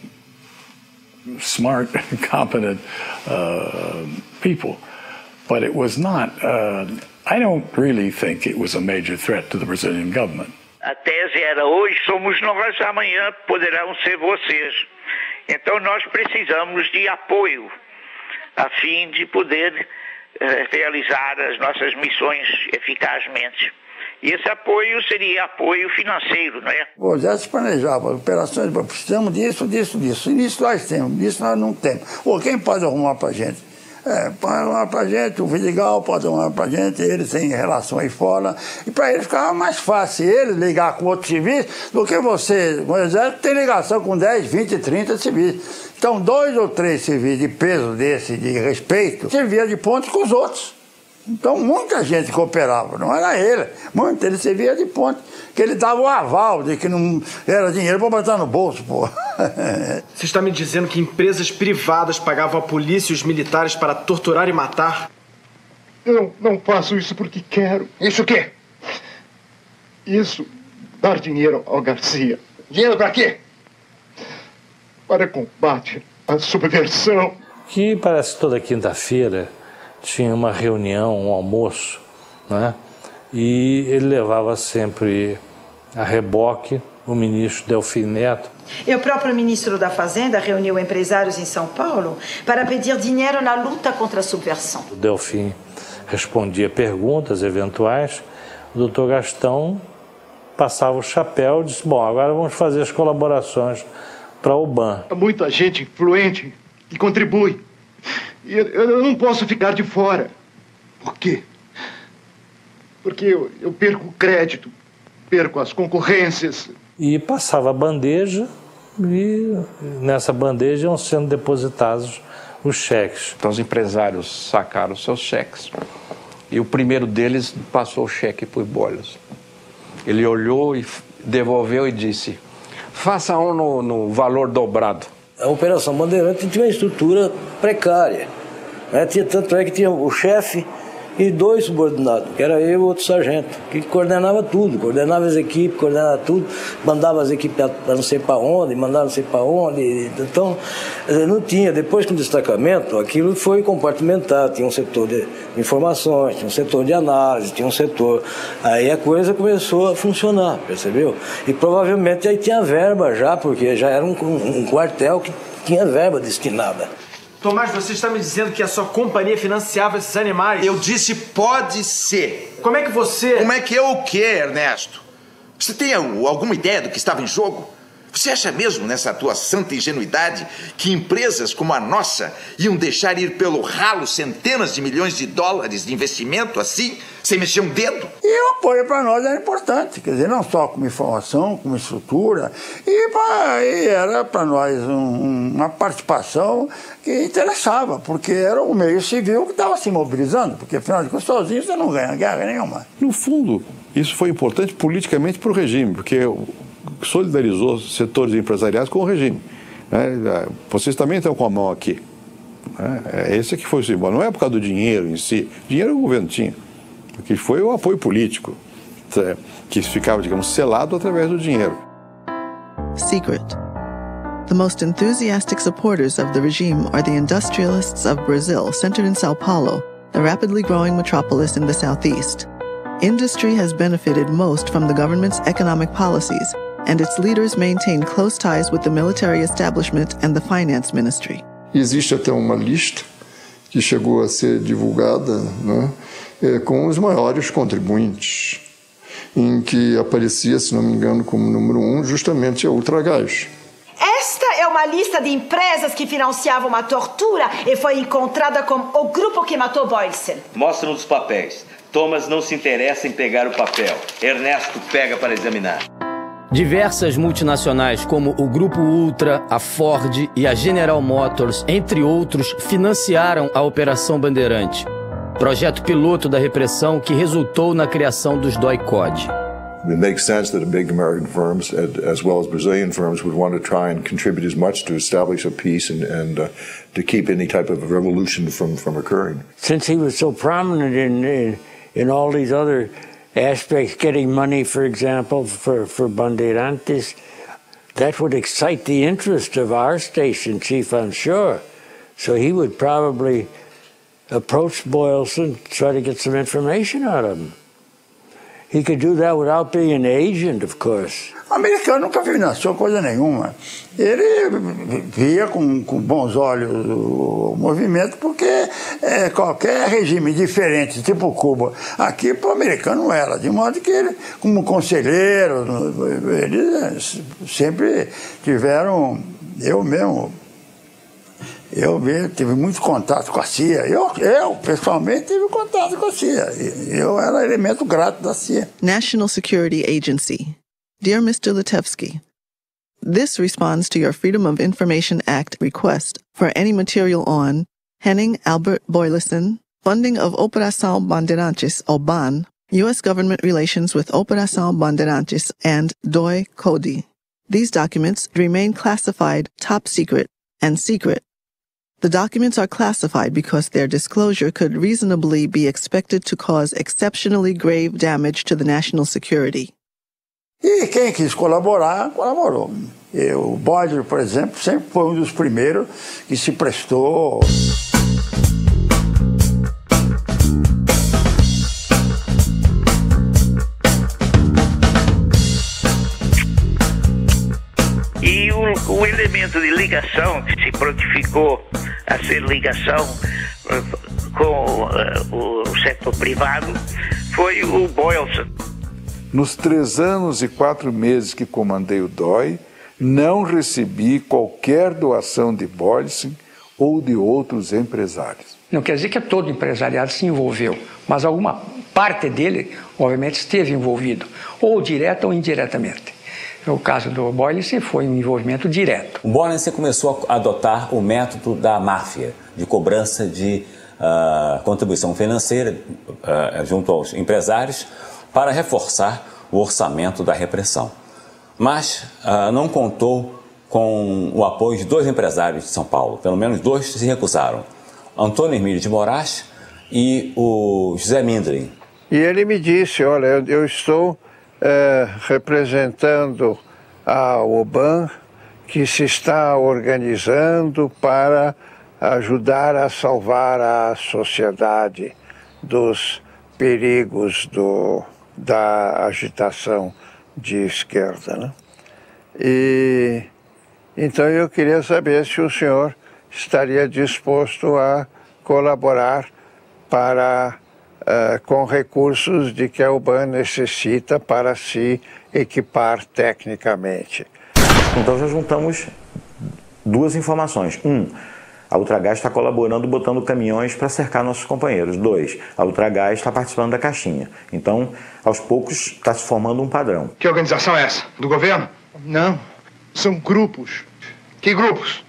smart, competent uh, people, but it was not. Uh, I don't really think it was a major threat to the Brazilian government. A tese era: hoje somos nós, amanhã poderão ser vocês. Então nós precisamos de apoio a fim de poder eh, realizar as nossas missões eficazmente. E esse apoio seria apoio financeiro, não é? O Exército planejava operações, precisamos disso, disso, disso. E isso nós temos, disso nós não temos. Ou quem pode arrumar para a gente? É, pode arrumar para a gente, o Vidigal pode arrumar para a gente, eles têm relação aí fora. E para eles ficava mais fácil eles ligar com outro civis do que você. O Exército tem ligação com dez, vinte, trinta civis. Então, dois ou três civis de peso desse, de respeito, servia de ponte com os outros. Então, muita gente cooperava, não era ele. Muito, ele servia de ponte. Que ele dava o aval de que não era dinheiro para botar no bolso, pô. Você está me dizendo que empresas privadas pagavam a polícia e os militares para torturar e matar? Eu não, não faço isso porque quero. Isso o quê? Isso, dar dinheiro ao Garcia. Dinheiro para quê? Para combate à subversão. Que parece que toda quinta-feira tinha uma reunião, um almoço, né? E ele levava sempre a reboque o ministro Delfim Neto. E o próprio ministro da Fazenda reuniu empresários em São Paulo para pedir dinheiro na luta contra a subversão. O Delfim respondia perguntas eventuais, o doutor Gastão passava o chapéu e disse: bom, agora vamos fazer as colaborações para o UBAN. Há muita gente influente que contribui. E eu, eu não posso ficar de fora. Por quê? Porque eu, eu perco o crédito, perco as concorrências. E passava a bandeja e nessa bandeja iam sendo depositados os cheques. Então os empresários sacaram seus cheques e o primeiro deles passou o cheque para o Bolos. Ele olhou e devolveu e disse: faça um no, no valor dobrado. A Operação Bandeirante tinha uma estrutura precária, né? Tinha, tanto é que tinha o chefe e dois subordinados, que era eu e outro sargento, que coordenava tudo, coordenava as equipes, coordenava tudo, mandava as equipes para não sei para onde, mandava não sei para onde. Então, não tinha. Depois que o destacamento, aquilo foi compartimentado, tinha um setor de informações, tinha um setor de análise, tinha um setor. Aí a coisa começou a funcionar, percebeu? E provavelmente aí tinha verba já, porque já era um, um, um quartel que tinha verba destinada. Tomás, você está me dizendo que a sua companhia financiava esses animais? Eu disse pode ser. Como é que você... Como é que eu o quê, Ernesto? Você tem alguma ideia do que estava em jogo? Você acha mesmo, nessa tua santa ingenuidade, que empresas como a nossa iam deixar ir pelo ralo centenas de milhões de dólares de investimento assim, sem mexer um dedo? E o apoio para nós era importante, quer dizer, não só como informação, como estrutura, e, pra, e era para nós um, uma participação que interessava, porque era o meio civil que estava se mobilizando, porque afinal de contas, sozinho você não ganha guerra nenhuma. No fundo, isso foi importante politicamente para o regime, porque solidarizou setores empresariais com o regime. Vocês também estão com a mão aqui. Esse que foi o símbolo. Não é por causa do dinheiro em si. Dinheiro o governo tinha. O que foi o apoio político, que ficava, digamos, selado através do dinheiro. Secret. The most enthusiastic supporters of the regime are the industrialists of Brazil, centered in Sao Paulo, the rapidly growing metropolis in the southeast. Industry has benefited most from the government's economic policies, and its leaders maintain close ties with the military establishment and the finance ministry. Existe até uma lista que chegou a ser divulgada, né, é, com os maiores contribuintes, em que aparecia, se não me engano, como número um, justamente a Ultragás. Esta é uma lista de empresas que financiavam a tortura e foi encontrada com o grupo que matou Boysen. Mostram os papéis. Thomas não se interessa em pegar o papel. Ernesto pega para examinar. Diversas multinacionais como o Grupo Ultra, a Ford e a General Motors, entre outros, financiaram a Operação Bandeirante, projeto piloto da repressão que resultou na criação dos D O I-CODE. It makes sense that big American firms, as well as Brazilian firms, would want to try and contribute as much to establish a peace and, and uh, to keep any type of revolution from, from occurring. Since he was so prominent in, in, in all these other aspects, getting money, for example, for, for Bandeirantes, that would excite the interest of our station chief, I'm sure. So he would probably approach Boylston, try to get some information out of him. He could do that without being an agent, of course. O americano nunca financiou coisa nenhuma. Ele via com, com bons olhos o movimento, porque é, qualquer regime diferente, tipo Cuba, aqui para o americano não era, de modo que ele, como conselheiro, eles sempre tiveram, eu mesmo, eu mesmo tive muito contato com a C I A. Eu, eu, pessoalmente, tive contato com a C I A. Eu era elemento grato da C I A. National Security Agency. Dear Mister Litevsky, this responds to your Freedom of Information Act request for any material on Henning Albert Boyleson, funding of Operação Bandeirantes, or B A N, U S government relations with Operação Bandeirantes, and D O I-CODE. These documents remain classified top secret and secret. The documents are classified because their disclosure could reasonably be expected to cause exceptionally grave damage to the national security. E quem quis colaborar, colaborou. E o Boyle, por exemplo, sempre foi um dos primeiros que se prestou. E o, o elemento de ligação que se prontificou a ser ligação uh, com uh, o setor privado foi o Boylston. Nos três anos e quatro meses que comandei o D O I, não recebi qualquer doação de Boylston ou de outros empresários. Não quer dizer que todo empresariado se envolveu, mas alguma parte dele, obviamente, esteve envolvido, ou direta ou indiretamente. O caso do Boyleson foi um envolvimento direto. O Boyleson começou a adotar o método da máfia, de cobrança de uh, contribuição financeira uh, junto aos empresários, para reforçar o orçamento da repressão. Mas uh, não contou com o apoio de dois empresários de São Paulo. Pelo menos dois se recusaram. Antônio Emílio de Moraes e o José Mindrin. E ele me disse, olha, eu, eu estou é, representando a OBAN, que se está organizando para ajudar a salvar a sociedade dos perigos do, da agitação de esquerda, né? E então eu queria saber se o senhor estaria disposto a colaborar para uh, com recursos de que a UBAN necessita para se equipar tecnicamente. Então já juntamos duas informações. Um, a Ultragás está colaborando botando caminhões para cercar nossos companheiros. Dois, a Ultragás está participando da caixinha. Então, aos poucos, está se formando um padrão. Que organização é essa? Do governo? Não, são grupos. Que grupos?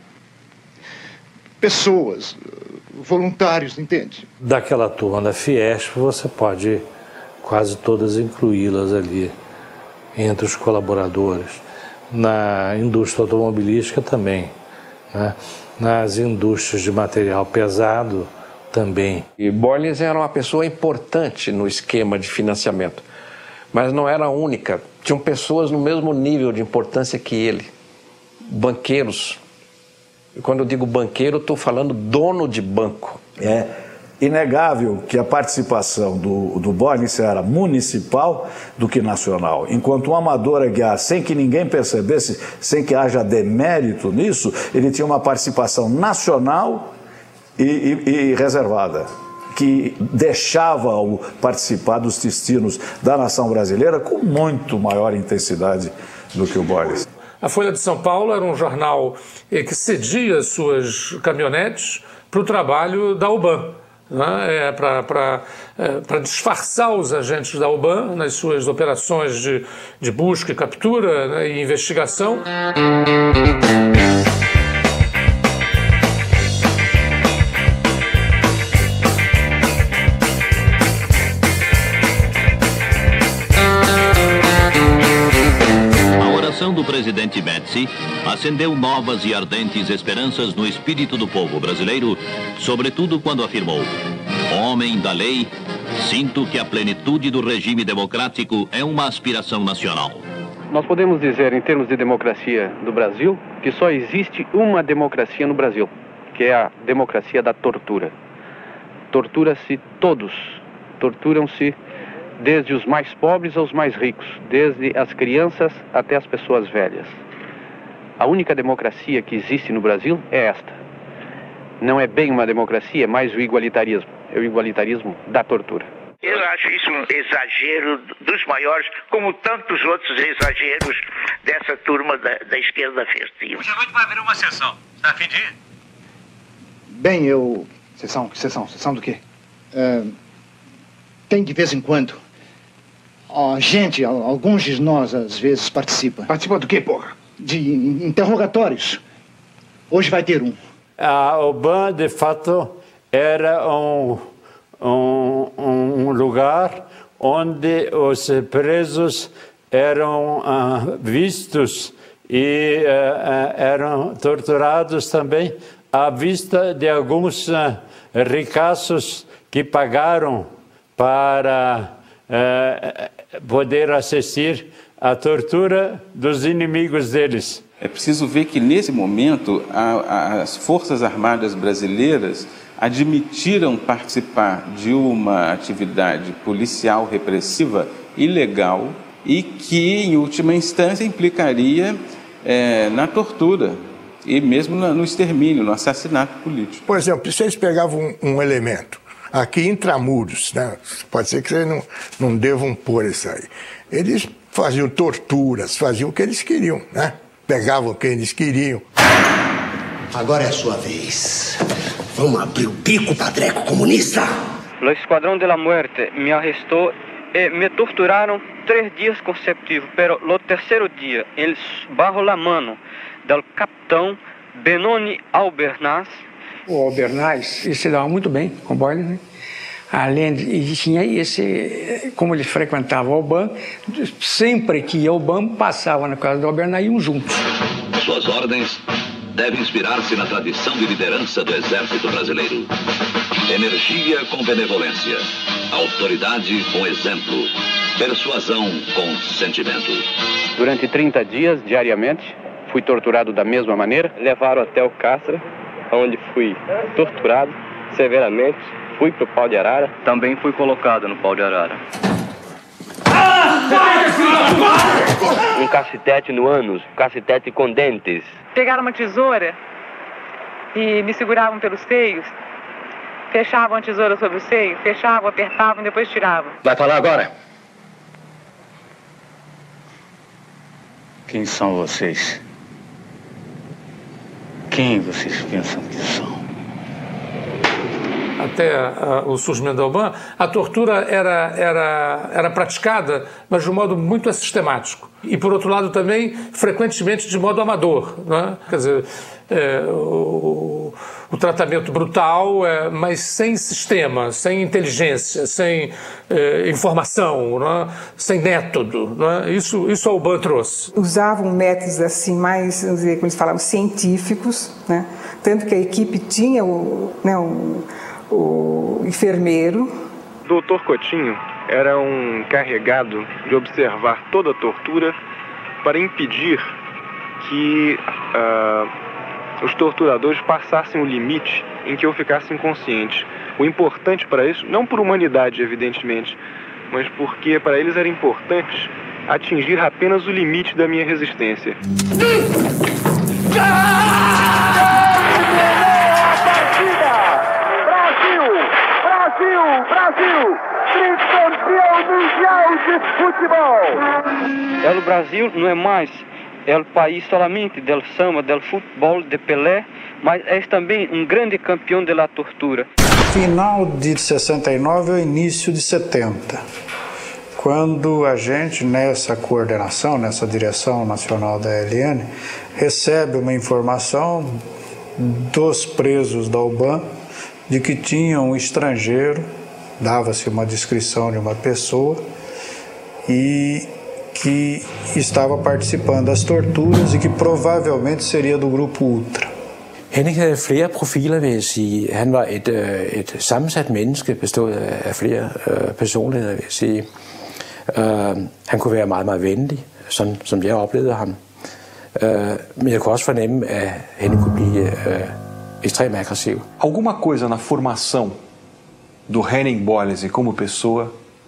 Pessoas, voluntários, entende? Daquela turma da Fiesp, você pode quase todas incluí-las ali, entre os colaboradores. Na indústria automobilística também, né? Nas indústrias de material pesado também. E Boylins era uma pessoa importante no esquema de financiamento, mas não era a única. Tinham pessoas no mesmo nível de importância que ele, banqueiros. E quando eu digo banqueiro, estou falando dono de banco. É inegável que a participação do, do Boylins era municipal do que nacional. Enquanto um amador aguiar, sem que ninguém percebesse, sem que haja demérito nisso, ele tinha uma participação nacional e, e, e reservada, que deixava-o participar dos destinos da nação brasileira com muito maior intensidade do que o Boylins. A Folha de São Paulo era um jornal que cedia suas caminhonetes para o trabalho da UBAN. Né, é, para é, disfarçar os agentes da UBAN nas suas operações de, de busca e captura, né, e investigação. A oração do presidente Médici acendeu novas e ardentes esperanças no espírito do povo brasileiro, sobretudo quando afirmou: homem da lei, sinto que a plenitude do regime democrático é uma aspiração nacional. Nós podemos dizer, em termos de democracia do Brasil, que só existe uma democracia no Brasil, que é a democracia da tortura. Tortura-se todos, torturam-se desde os mais pobres aos mais ricos, desde as crianças até as pessoas velhas. A única democracia que existe no Brasil é esta. Não é bem uma democracia, é mais o igualitarismo. É o igualitarismo da tortura. Eu acho isso um exagero dos maiores, como tantos outros exageros dessa turma da, da esquerda festiva. Hoje à noite vai haver uma sessão. Está a fim de ir? Bem, eu... Sessão? Sessão? Sessão do quê? Uh, tem de vez em quando. A gente, alguns de nós, às vezes, participam. Participa do quê, porra? De interrogatórios. Hoje vai ter um. A UBAN, de fato, era um, um, um lugar onde os presos eram uh, vistos e uh, eram torturados também à vista de alguns uh, ricaços que pagaram para uh, poder assistir à tortura dos inimigos deles. É preciso ver que, nesse momento, a, a, as Forças Armadas brasileiras admitiram participar de uma atividade policial repressiva ilegal e que, em última instância, implicaria é, na tortura e mesmo no, no extermínio, no assassinato político. Por exemplo, se eles pegavam um, um elemento aqui intramuros, né? Pode ser que vocês não, não devam pôr isso aí. Eles faziam torturas, faziam o que eles queriam, né? Pegavam quem eles queriam. Agora é a sua vez. Vamos abrir o bico, padreco comunista. O Esquadrão de la Muerte me arrestou e me torturaram três dias consecutivos. Pero no terceiro dia, eles bajo la mano do capitão Benoni Albernaz. O Albernaz, ele se dava muito bem com o Boylins, né? Além de, e tinha esse, como ele frequentava o UBAN, sempre que ia ao UBAN, passava na casa do Albernaz e iam juntos. Suas ordens, deve inspirar-se na tradição de liderança do Exército Brasileiro. Energia com benevolência, autoridade com exemplo, persuasão com sentimento. Durante trinta dias, diariamente, fui torturado da mesma maneira. Levaram até o Castro, onde fui torturado severamente. Fui para o pau de arara. Também fui colocado no pau de arara. Um cacetete no ânus, um cacetete com dentes. Pegaram uma tesoura e me seguravam pelos seios. Fechavam a tesoura sobre o seio, fechavam, apertavam e depois tiravam. Vai falar agora? Quem são vocês? Quem vocês pensam que são? Até uh, o surgimento da UBAN, a tortura era, era, era praticada, mas de um modo muito sistemático. E, por outro lado, também, frequentemente, de modo amador. Né? Quer dizer, é, o, o tratamento brutal, é, mas sem sistema, sem inteligência, sem é, informação, né? Sem método. Né? Isso, isso a UBAN trouxe. Usavam métodos assim mais, vamos dizer, como eles falavam, científicos, né? Tanto que a equipe tinha o... Né, o o enfermeiro. doutor Coutinho era um encarregado de observar toda a tortura para impedir que uh, os torturadores passassem o limite em que eu ficasse inconsciente. O importante para isso, não por humanidade, evidentemente, mas porque para eles era importante atingir apenas o limite da minha resistência. Brasil, Brasil, tricampeão mundial de futebol. É o Brasil não é mais é o país solamente do samba, do futebol, de Pelé, mas é também um grande campeão da tortura. Final de sessenta e nove ao início de setenta, quando a gente, nessa coordenação, nessa direção nacional da L N, recebe uma informação dos presos da UBAN de que tinha um estrangeiro, dava-se uma descrição de uma pessoa, e que estava participando das torturas e que provavelmente seria do grupo Ultra. Henning havde flere profiler, vil jeg sige. Han var et, et sammensat menneske, bestået af flere øh, personligheder, vil jeg sige. Uh, han kunne være meget, meget venlig, sådan som jeg oplevede ham. Uh, men jeg kunne også fornemme, at Henning kunne blive uh, extremamente agressivo. Alguma coisa na formação do Henning Bollesen como pessoa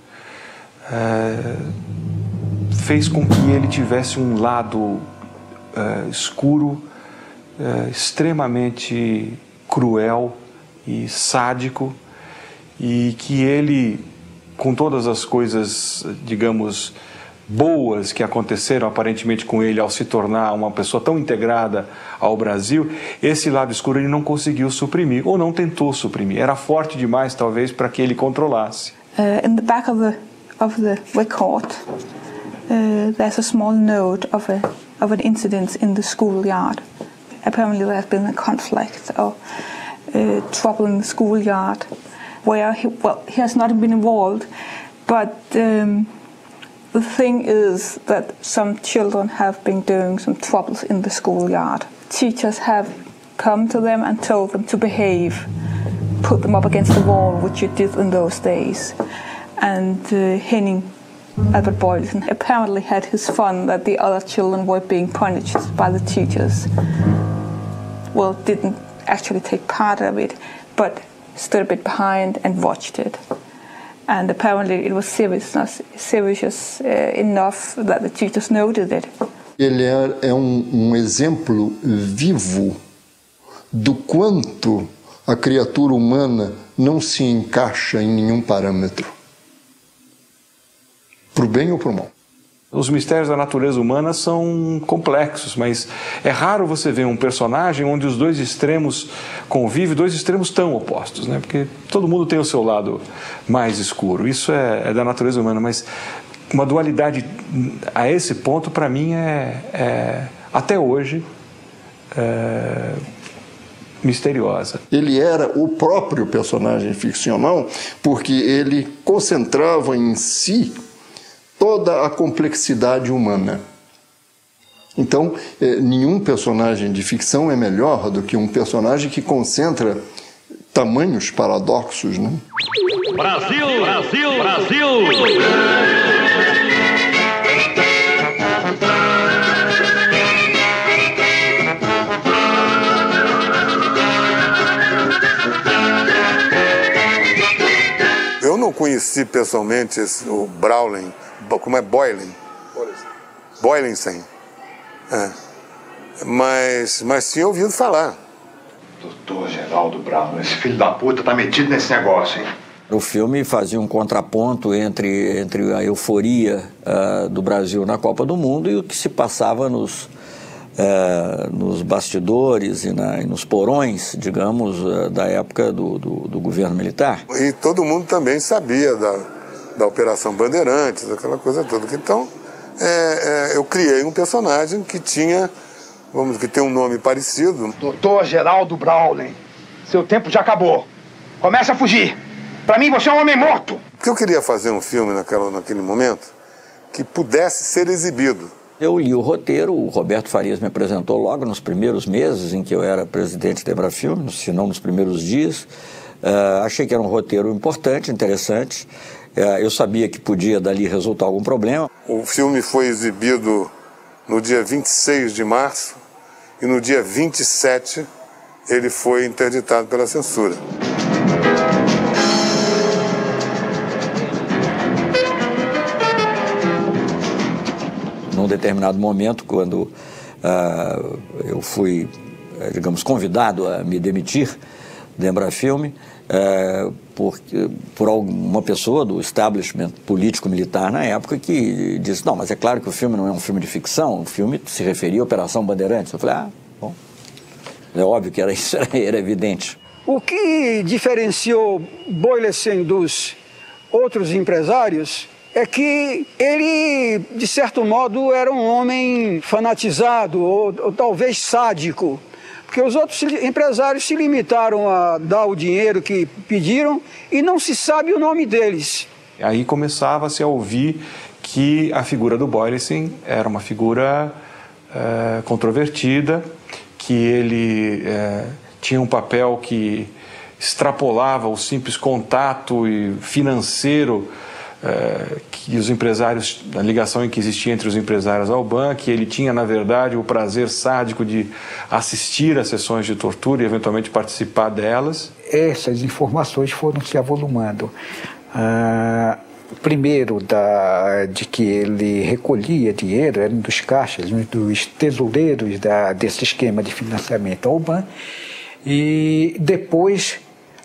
uh, fez com que ele tivesse um lado uh, escuro, uh, extremamente cruel e sádico, e que ele, com todas as coisas, digamos, boas que aconteceram aparentemente com ele ao se tornar uma pessoa tão integrada ao Brasil, esse lado escuro ele não conseguiu suprimir, ou não tentou suprimir. Era forte demais, talvez, para que ele controlasse. Uh, in the back of the, of the record, uh, there's a small note of, a, of an incident in the schoolyard. Apparently there has been a conflict or uh, trouble in the schoolyard, where he, well, he has not been involved, but um, the thing is that some children have been doing some troubles in the schoolyard. Teachers have come to them and told them to behave, put them up against the wall, which you did in those days. And uh, Henning Albert Boilesen apparently had his fun that the other children were being punished by the teachers. Well, didn't actually take part of it, but stood a bit behind and watched it. And apparently it was serious, serious uh, enough that the teachers noted it. Ele é, é um, um exemplo vivo do quanto a criatura humana não se encaixa em nenhum parâmetro, para o bem ou para o mal. Os mistérios da natureza humana são complexos, mas é raro você ver um personagem onde os dois extremos convivem, dois extremos tão opostos, né? Porque todo mundo tem o seu lado mais escuro, isso é, é da natureza humana, mas uma dualidade a esse ponto, para mim, é, é até hoje é, misteriosa. Ele era o próprio personagem ficcional porque ele concentrava em si toda a complexidade humana. Então, eh, nenhum personagem de ficção é melhor do que um personagem que concentra tamanhos paradoxos, né? Brasil, Brasil, Brasil! Eu não conheci pessoalmente esse, o Browning, como é Boylan? Boylensen. É. Mas, mas tinha ouvido falar. Doutor Geraldo Brown, esse filho da puta tá metido nesse negócio, hein? O filme fazia um contraponto entre, entre a euforia uh, do Brasil na Copa do Mundo e o que se passava nos, uh, nos bastidores e, na, e nos porões, digamos, uh, da época do, do, do governo militar. E todo mundo também sabia da, da Operação Bandeirantes, aquela coisa toda. Então, é, é, eu criei um personagem que tinha, vamos que tem um nome parecido. Doutor Geraldo Browning, seu tempo já acabou. Começa a fugir. Pra mim, você é um homem morto. Porque eu queria fazer um filme naquela, naquele momento que pudesse ser exibido. Eu li o roteiro, o Roberto Farias me apresentou logo nos primeiros meses em que eu era presidente da Embrafilme, se não nos primeiros dias. Uh, achei que era um roteiro importante, interessante. Uh, eu sabia que podia dali resultar algum problema. O filme foi exibido no dia vinte e seis de março e no dia vinte e sete ele foi interditado pela censura. Num determinado momento, quando uh, eu fui, digamos, convidado a me demitir da Embrafilme, uh, por, por alguma pessoa do establishment político-militar na época que disse, não, mas é claro que o filme não é um filme de ficção, o filme se referia à Operação Bandeirantes. Eu falei, ah, bom, é óbvio que era isso, era evidente. O que diferenciou Boylensen dos outros empresários é que ele, de certo modo, era um homem fanatizado ou, ou talvez sádico, porque os outros empresários se limitaram a dar o dinheiro que pediram e não se sabe o nome deles. Aí começava-se a ouvir que a figura do Boylensen era uma figura é, controvertida, que ele é, tinha um papel que extrapolava o simples contato financeiro É, que os empresários, a ligação que existia entre os empresários ao banco, que ele tinha, na verdade, o prazer sádico de assistir a sessões de tortura e, eventualmente, participar delas. Essas informações foram se avolumando. Ah, primeiro, da, de que ele recolhia dinheiro, era um dos caixas, um dos tesoureiros da, desse esquema de financiamento ao banco, e depois...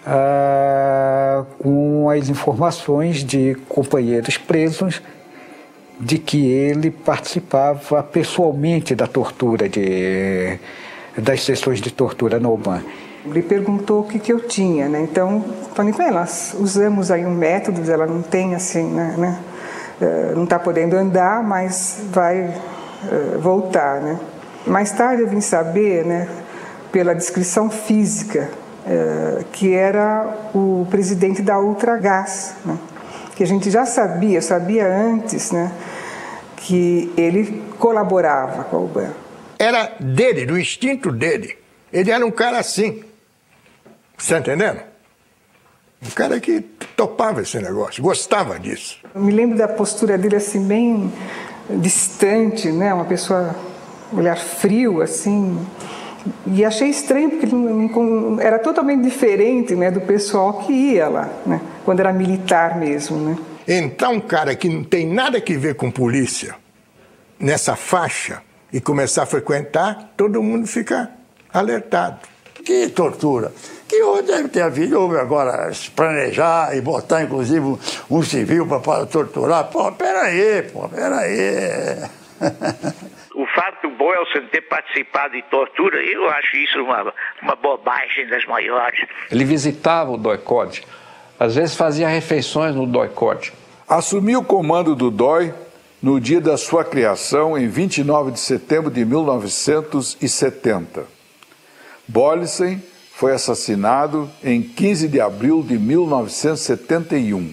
Ah, com as informações de companheiros presos de que ele participava pessoalmente da tortura, de, das sessões de tortura no Oban. Ele perguntou o que, que eu tinha, né? Então, falei para ela, nós usamos aí um método, ela não tem assim, né? né? Uh, não está podendo andar, mas vai uh, voltar, né? Mais tarde eu vim saber, né, pela descrição física, Uh, que era o presidente da Ultragás, né? Que a gente já sabia, sabia antes, né, que ele colaborava com a UBAN. Era dele, do instinto dele. Ele era um cara assim. Você está entendendo? Um cara que topava esse negócio, gostava disso. Eu me lembro da postura dele assim, bem distante, né? Uma pessoa, olhar frio, assim. E achei estranho, porque ele era totalmente diferente, né, do pessoal que ia lá, né, quando era militar mesmo. Né. Entrar um cara que não tem nada a ver com polícia nessa faixa e começar a frequentar, todo mundo fica alertado. Que tortura! Que deve ter havido, houve agora se planejar e botar, inclusive, um civil para torturar. Pô, peraí, pô, peraí. O fato do Boylensen ter participado de tortura, eu acho isso uma, uma bobagem das maiores. Ele visitava o D O I-C O D, às vezes fazia refeições no D O I-C O D. Assumiu o comando do D O I no dia da sua criação, em vinte e nove de setembro de mil novecentos e setenta. Boylensen foi assassinado em quinze de abril de mil novecentos e setenta e um.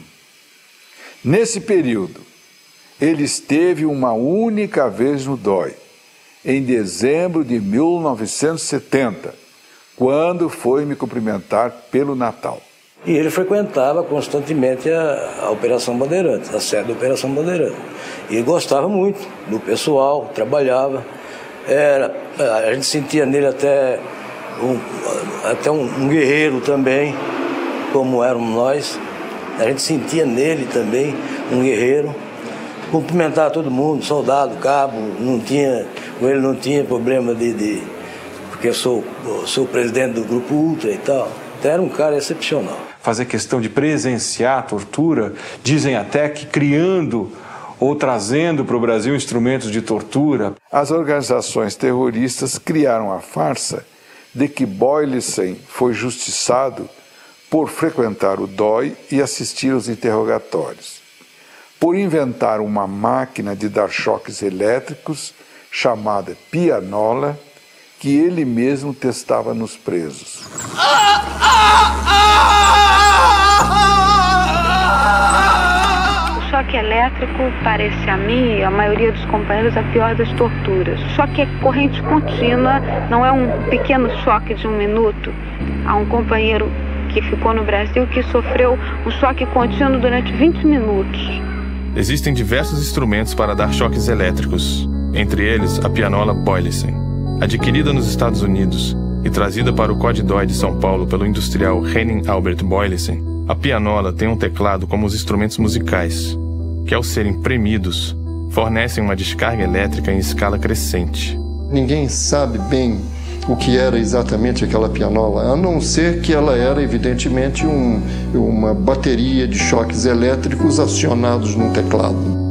Nesse período, ele esteve uma única vez no D O I, em dezembro de mil novecentos e setenta, quando foi me cumprimentar pelo Natal. E ele frequentava constantemente a, a Operação Bandeirantes, a sede da Operação Bandeirantes. E gostava muito do pessoal, trabalhava. Era, a gente sentia nele até um, até um, um guerreiro também, como éramos nós. A gente sentia nele também um guerreiro. Cumprimentava todo mundo, soldado, cabo, não tinha, com ele não tinha problema de... de porque eu sou, sou o presidente do Grupo Ultra e tal. Então era um cara excepcional. Fazer questão de presenciar a tortura, dizem até que criando ou trazendo para o Brasil instrumentos de tortura. As organizações terroristas criaram a farsa de que Boylissen foi justiçado por frequentar o D O I e assistir aos interrogatórios, por inventar uma máquina de dar choques elétricos chamada pianola, que ele mesmo testava nos presos. O choque elétrico parece a mim, a maioria dos companheiros, a pior das torturas. O choque é corrente contínua, não é um pequeno choque de um minuto. Há um companheiro que ficou no Brasil que sofreu um choque contínuo durante vinte minutos. Existem diversos instrumentos para dar choques elétricos, entre eles a pianola Boylissen. Adquirida nos Estados Unidos e trazida para o Código D O I de São Paulo pelo industrial Henning Albert Boylissen, a pianola tem um teclado como os instrumentos musicais, que ao serem premidos, fornecem uma descarga elétrica em escala crescente. Ninguém sabe bem o que era exatamente aquela pianola, a não ser que ela era, evidentemente, um, uma bateria de choques elétricos acionados num teclado.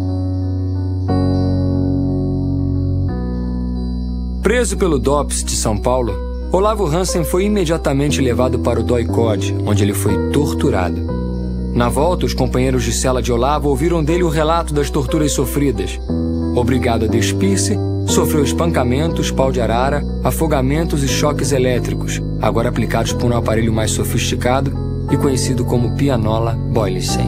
Preso pelo D O P S de São Paulo, Olavo Hansen foi imediatamente levado para o D O I-C O D, onde ele foi torturado. Na volta, os companheiros de cela de Olavo ouviram dele o relato das torturas sofridas. Obrigado a despir-se, sofreu espancamentos, pau de arara, afogamentos e choques elétricos, agora aplicados por um aparelho mais sofisticado e conhecido como pianola Boylissen.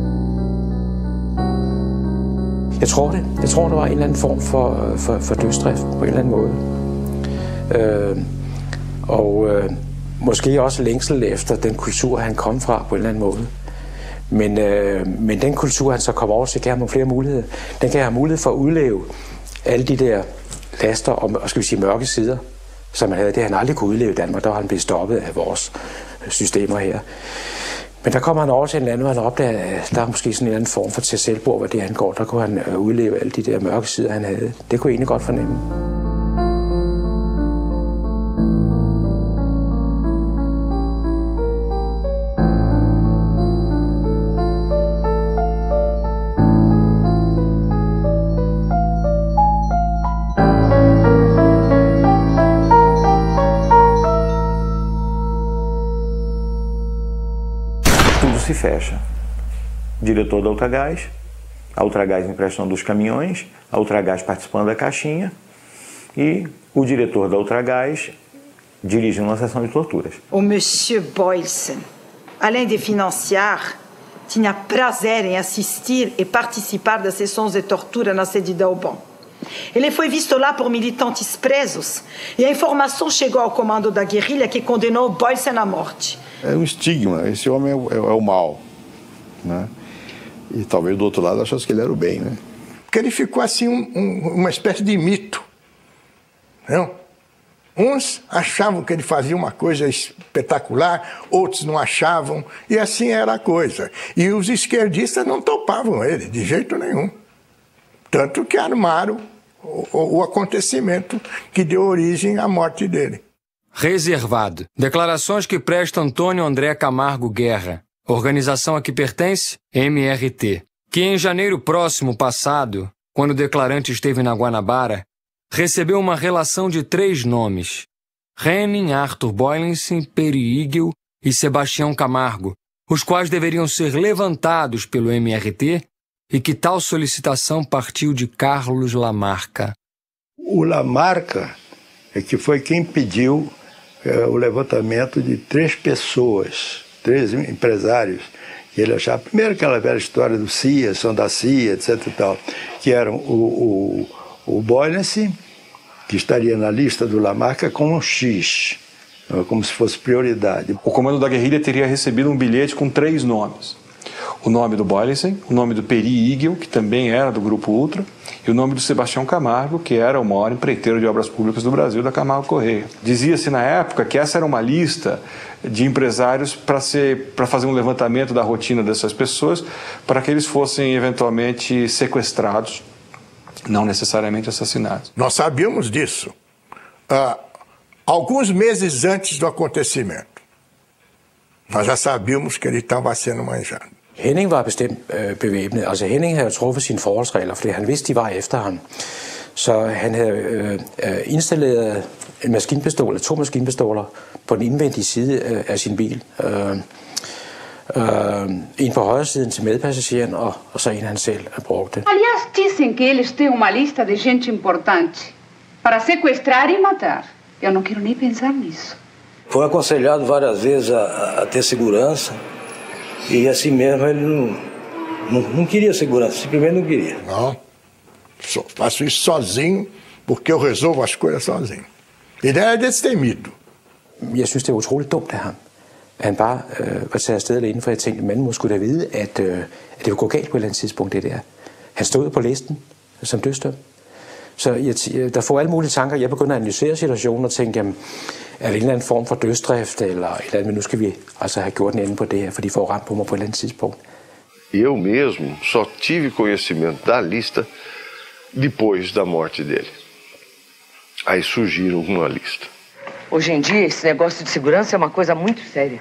Jeg tror det. Jeg tror, der var en eller anden form for, for, for dødsdrift på en eller anden måde. Øh, og øh, måske også længsel efter den kultur, han kom fra på en eller anden måde. Men, øh, men den kultur, han så kom over til, gav ham nogle flere muligheder. Den gav ham mulighed for at udleve alle de der laster og, og skal vi sige, mørke sider, som han havde. Det han aldrig kunne udleve i Danmark. Der var han blevet stoppet af vores systemer her. Men der kommer han over til en land, hvor han opdager, at der er måske sådan en eller anden form for til selvbord, hvad det angår. Der kunne han udleve alle de der mørke sider, han havde. Det kunne jeg egentlig godt fornemme. Se fecha. Diretor da Ultragás, a Ultragás emprestando os caminhões, a Ultragás participando da caixinha e o diretor da Ultragás dirigindo uma sessão de torturas. O Monsieur Boylissen, além de financiar, tinha prazer em assistir e participar das sessões de tortura na sede da U B O M. Ele foi visto lá por militantes presos e a informação chegou ao comando da guerrilha que condenou Boylissen à morte. É um estigma, esse homem é o, é, é o mal, né? E talvez do outro lado achasse que ele era o bem, né? Porque ele ficou assim um, um, uma espécie de mito, não? Uns achavam que ele fazia uma coisa espetacular, outros não achavam, e assim era a coisa. E os esquerdistas não topavam ele, de jeito nenhum. Tanto que armaram o, o acontecimento que deu origem à morte dele. Reservado. Declarações que presta Antônio André Camargo Guerra, organização a que pertence, M R T, que em janeiro próximo passado, quando o declarante esteve na Guanabara, recebeu uma relação de três nomes: Henning Arthur Boylissen, Peri Igel e Sebastião Camargo, os quais deveriam ser levantados pelo M R T e que tal solicitação partiu de Carlos Lamarca. O Lamarca é que foi quem pediu é, o levantamento de três pessoas, três empresários, que ele achava, primeiro aquela velha história do C I A, são da C I A, etc e tal, que eram o, o, o Boylissen, que estaria na lista do Lamarca com um X, como se fosse prioridade. O comando da guerrilha teria recebido um bilhete com três nomes. O nome do Boylenssen, o nome do Peri Igel, que também era do Grupo Ultra, e o nome do Sebastião Camargo, que era o maior empreiteiro de obras públicas do Brasil, da Camargo Correia. Dizia-se na época que essa era uma lista de empresários para ser, para fazer um levantamento da rotina dessas pessoas, para que eles fossem eventualmente sequestrados, não necessariamente assassinados. Nós sabíamos disso ah, alguns meses antes do acontecimento. Nós já sabíamos que ele estava sendo manjado. Henning var bestemt øh, bevæbnet. Altså Henning havde truffet sine forholdsregler, fordi han vidste, de var efter ham. Så han havde øh, øh, installeret en maskinpistol, to maskinpistoler på den indvendige side øh, af sin bil. Øh, øh, en på højre siden til medpassageren, og, og så en han selv brugte. Aliás, dizem que eles têm uma lista de gente importante para sequestrar e matar. Eu não quero nem pensar nisso. Foi aconselhado várias vezes a, a ter segurança. E assim mesmo ele não, não, não queria segurança, simplesmente não queria. Não, só faço isso sozinho, porque eu resolvo as coisas sozinho. Ele era destemido. Jeg synes, det er utroligt dumt af ham. Han bare øh, var taget afsted alene, for jeg tænkte, manden må skulle da vide, at, øh, at det ville gå galt på et eller andet tidspunkt, det der. Han stod på listen som dødsdømt. Så jeg, der får alle mulige tanker. Jeg begynder at analysere situationen og tænke, jamen, er det en eller anden form for dødsdrift, eller et eller andet, men nu skal vi altså have gjort en ende på det her, for de får ramt på mig på et eller andet tidspunkt. Eu mesmo só tive conhecimento da lista depois da morte dele. Aí surgiram uma lista. Hoje em dia, esse negócio de segurança é uma coisa muito séria.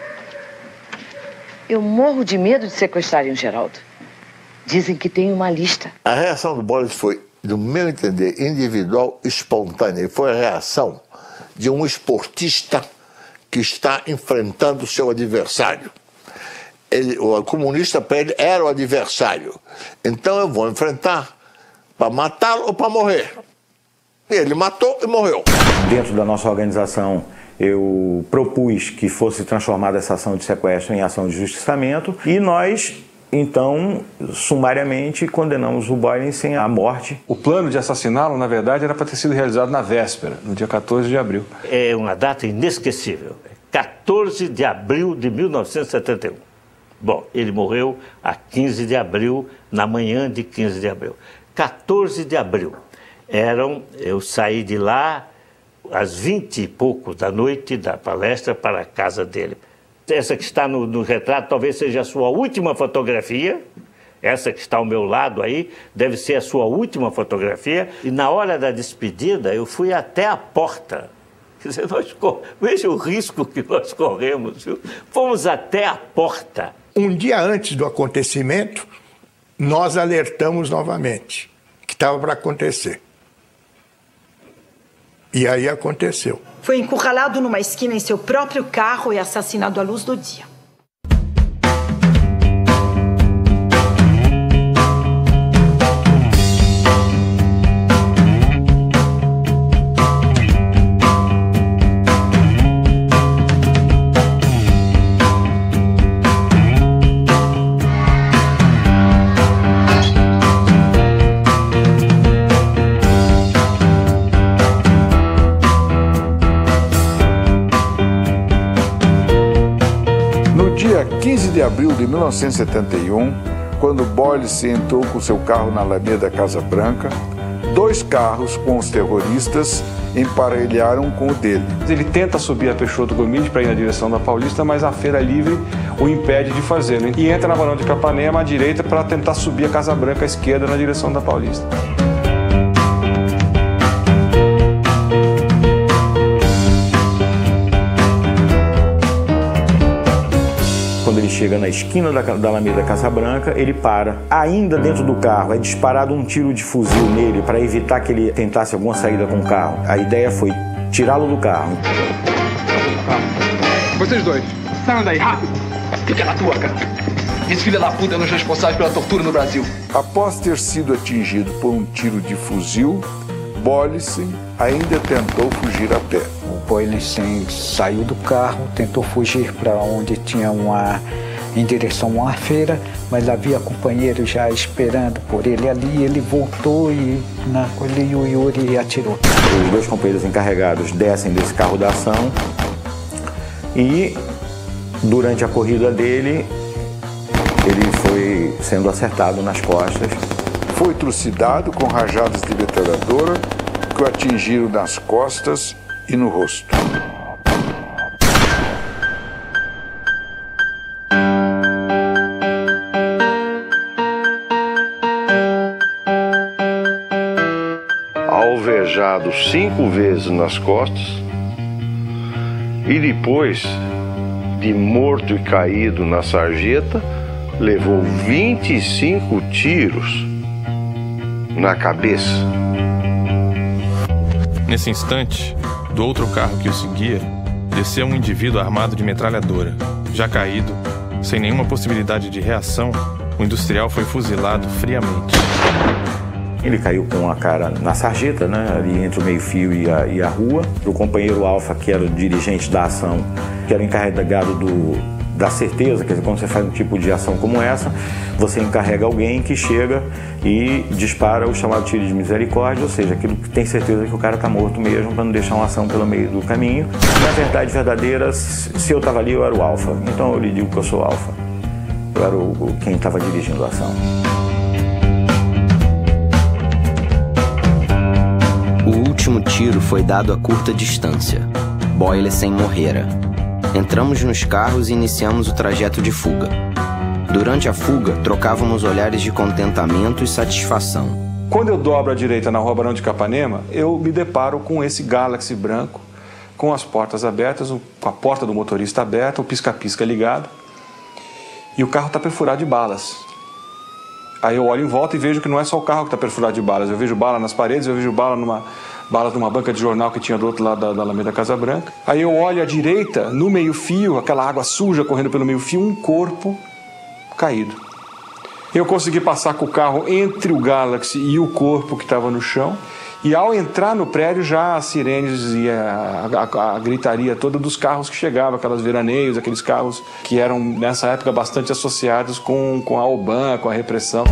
Eu morro de medo de sequestrarem o Geraldo. Dizem que tem uma lista. A reação do Boris foi, do meu entender, individual, espontânea. Foi a reação de um esportista que está enfrentando o seu adversário. Ele, o comunista para ele era o adversário. Então eu vou enfrentar para matá-lo ou para morrer. Ele matou e morreu. Dentro da nossa organização, eu propus que fosse transformada essa ação de sequestro em ação de justiçamento e nós, então, sumariamente condenamos o Boylenssen à morte. O plano de assassiná-lo, na verdade, era para ter sido realizado na véspera, no dia quatorze de abril. É uma data inesquecível. quatorze de abril de mil novecentos e setenta e um. Bom, ele morreu a quinze de abril, na manhã de quinze de abril. quatorze de abril. Eram, eu saí de lá às vinte e pouco da noite da palestra para a casa dele. Essa que está no, no retrato talvez seja a sua última fotografia. Essa que está ao meu lado aí deve ser a sua última fotografia. E na hora da despedida eu fui até a porta. Quer dizer, nós, veja o risco que nós corremos, viu? Fomos até a porta. Um dia antes do acontecimento, nós alertamos novamente que estava para acontecer. E aí aconteceu. Foi encurralado numa esquina em seu próprio carro e assassinado à luz do dia. quinze de abril de mil novecentos e setenta e um, quando Boylenssen entrou com seu carro na Alameda Casa Branca, dois carros com os terroristas emparelharam com o dele. Ele tenta subir a Peixoto Gomide para ir na direção da Paulista, mas a Feira Livre o impede de fazê-lo. E entra na Barão de Capanema à direita para tentar subir a Casa Branca à esquerda na direção da Paulista. Quando ele chega na esquina da, da Alameda Casa Branca, ele para. Ainda dentro do carro, é disparado um tiro de fuzil nele para evitar que ele tentasse alguma saída com o carro. A ideia foi tirá-lo do carro. Vocês dois, saiam daí, rápido! Fica na tua, cara! Esse filho da puta é um dos responsáveis pela tortura no Brasil. Após ter sido atingido por um tiro de fuzil, Boylenssen ainda tentou fugir a pé. O Boylenssen saiu do carro, tentou fugir para onde tinha uma em direção à feira, mas havia companheiros já esperando por ele ali. Ele voltou e na ele, o Yuri atirou. Os dois companheiros encarregados descem desse carro da ação e durante a corrida dele ele foi sendo acertado nas costas. Foi trucidado com rajadas de metralhadora que o atingiram nas costas e no rosto. Alvejado cinco vezes nas costas e depois de morto e caído na sarjeta, levou vinte e cinco tiros na cabeça. Nesse instante, do outro carro que o seguia, desceu um indivíduo armado de metralhadora. Já caído, sem nenhuma possibilidade de reação, o industrial foi fuzilado friamente. Ele caiu com a cara na sarjeta, né, ali entre o meio-fio e a, e a rua. O companheiro Alfa, que era o dirigente da ação, que era o encarregado do, da certeza, quer dizer, quando você faz um tipo de ação como essa, você encarrega alguém que chega e dispara o chamado tiro de misericórdia, ou seja, aquilo que tem certeza que o cara está morto mesmo, para não deixar uma ação pelo meio do caminho. Na verdade verdadeira, se eu estava ali, eu era o Alfa. Então eu lhe digo que eu sou o Alfa. Eu era o, quem estava dirigindo a ação. O último tiro foi dado a curta distância. Boylessen morrera. Entramos nos carros e iniciamos o trajeto de fuga. Durante a fuga, trocávamos olhares de contentamento e satisfação. Quando eu dobro à direita na Rua Barão de Capanema, eu me deparo com esse Galaxy branco, com as portas abertas, com a porta do motorista aberta, o pisca-pisca ligado, e o carro está perfurado de balas. Aí eu olho em volta e vejo que não é só o carro que está perfurado de balas. Eu vejo bala nas paredes, eu vejo bala numa, balas numa banca de jornal que tinha do outro lado da, da Alameda Casa Branca. Aí eu olho à direita, no meio-fio, aquela água suja correndo pelo meio-fio, um corpo caído. Eu consegui passar com o carro entre o Galaxy e o corpo que estava no chão. E ao entrar no prédio, já as sirenes e a, a, a gritaria toda dos carros que chegavam, aquelas veraneios, aqueles carros que eram, nessa época, bastante associados com, com a Oban, com a repressão.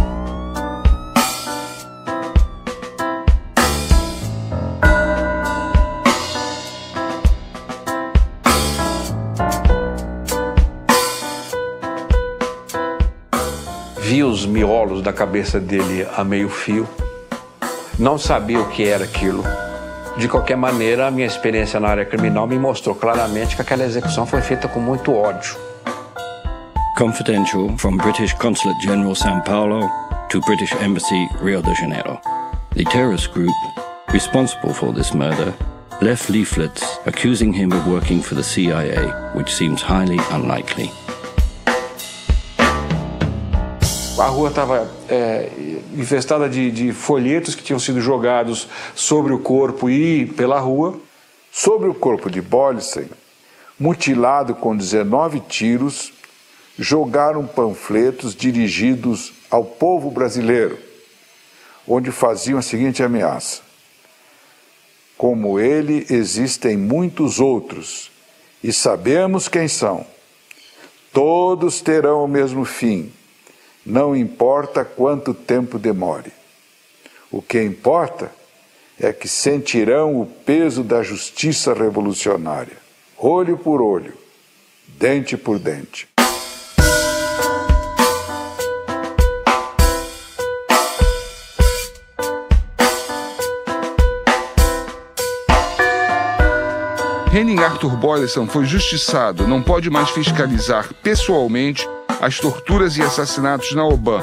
Vi os miolos da cabeça dele a meio fio. Não sabia o que era aquilo. De qualquer maneira, a minha experiência na área criminal me mostrou claramente que aquela execução foi feita com muito ódio. Confidential from British Consulate General São Paulo to British Embassy, Rio de Janeiro. The terrorist group responsible for this murder left leaflets accusing him of working for the C I A, which seems highly unlikely. A rua estava é, infestada de, de folhetos que tinham sido jogados sobre o corpo e pela rua. Sobre o corpo de Boylessen, mutilado com dezenove tiros, jogaram panfletos dirigidos ao povo brasileiro, onde faziam a seguinte ameaça: como ele, existem muitos outros, e sabemos quem são. Todos terão o mesmo fim. Não importa quanto tempo demore. O que importa é que sentirão o peso da justiça revolucionária, olho por olho, dente por dente. Henning Arthur Boylessen foi justiçado, não pode mais fiscalizar pessoalmente as torturas e assassinatos na Oban.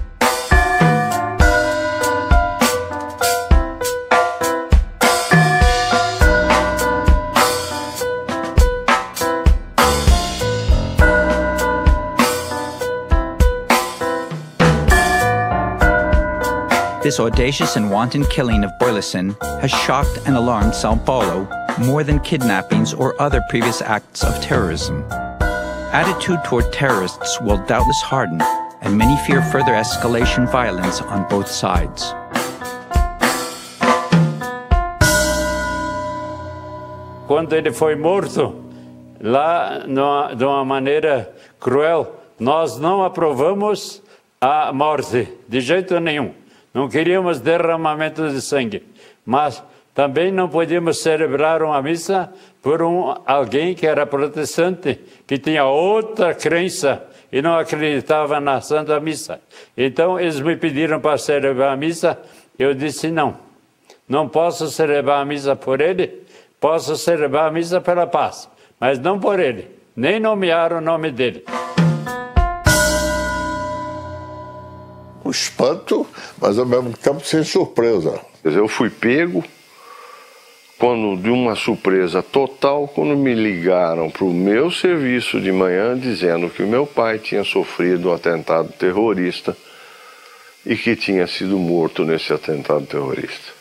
This audacious and wanton killing of Boylessen has shocked and alarmed São Paulo more than kidnappings or other previous acts of terrorism. Attitude toward terrorists will doubtless harden, and many fear further escalation violence on both sides. Quando ele foi morto, lá de uma maneira cruel, nós não aprovamos a morte, de jeito nenhum. Não queríamos derramamento de sangue, mas também não podíamos celebrar uma missa por um, alguém que era protestante, que tinha outra crença e não acreditava na Santa Missa. Então, eles me pediram para celebrar a missa, eu disse não. Não posso celebrar a missa por ele, posso celebrar a missa pela paz, mas não por ele, nem nomear o nome dele. O espanto, mas ao mesmo tempo sem surpresa. Eu fui pego quando, de uma surpresa total, quando me ligaram para o meu serviço de manhã dizendo que o meu pai tinha sofrido um atentado terrorista e que tinha sido morto nesse atentado terrorista.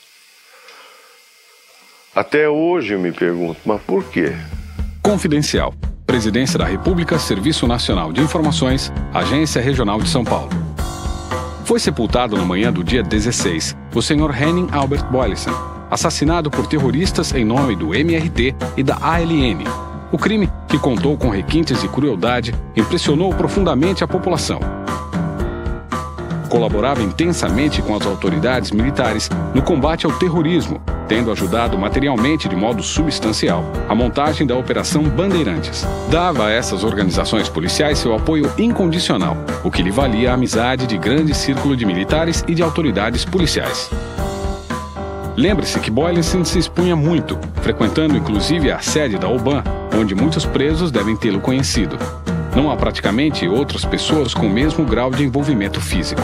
Até hoje eu me pergunto, mas por quê? Confidencial. Presidência da República, Serviço Nacional de Informações, Agência Regional de São Paulo. Foi sepultado na manhã do dia dezesseis o senhor Henning Albert Boylissen, assassinado por terroristas em nome do M R T e da A L N. O crime, que contou com requintes de crueldade, impressionou profundamente a população. Colaborava intensamente com as autoridades militares no combate ao terrorismo, tendo ajudado materialmente de modo substancial a montagem da Operação Bandeirantes. Dava a essas organizações policiais seu apoio incondicional, o que lhe valia a amizade de grande círculo de militares e de autoridades policiais. Lembre-se que Boylissen se expunha muito, frequentando inclusive a sede da OBAN, onde muitos presos devem tê-lo conhecido. Não há praticamente outras pessoas com o mesmo grau de envolvimento físico.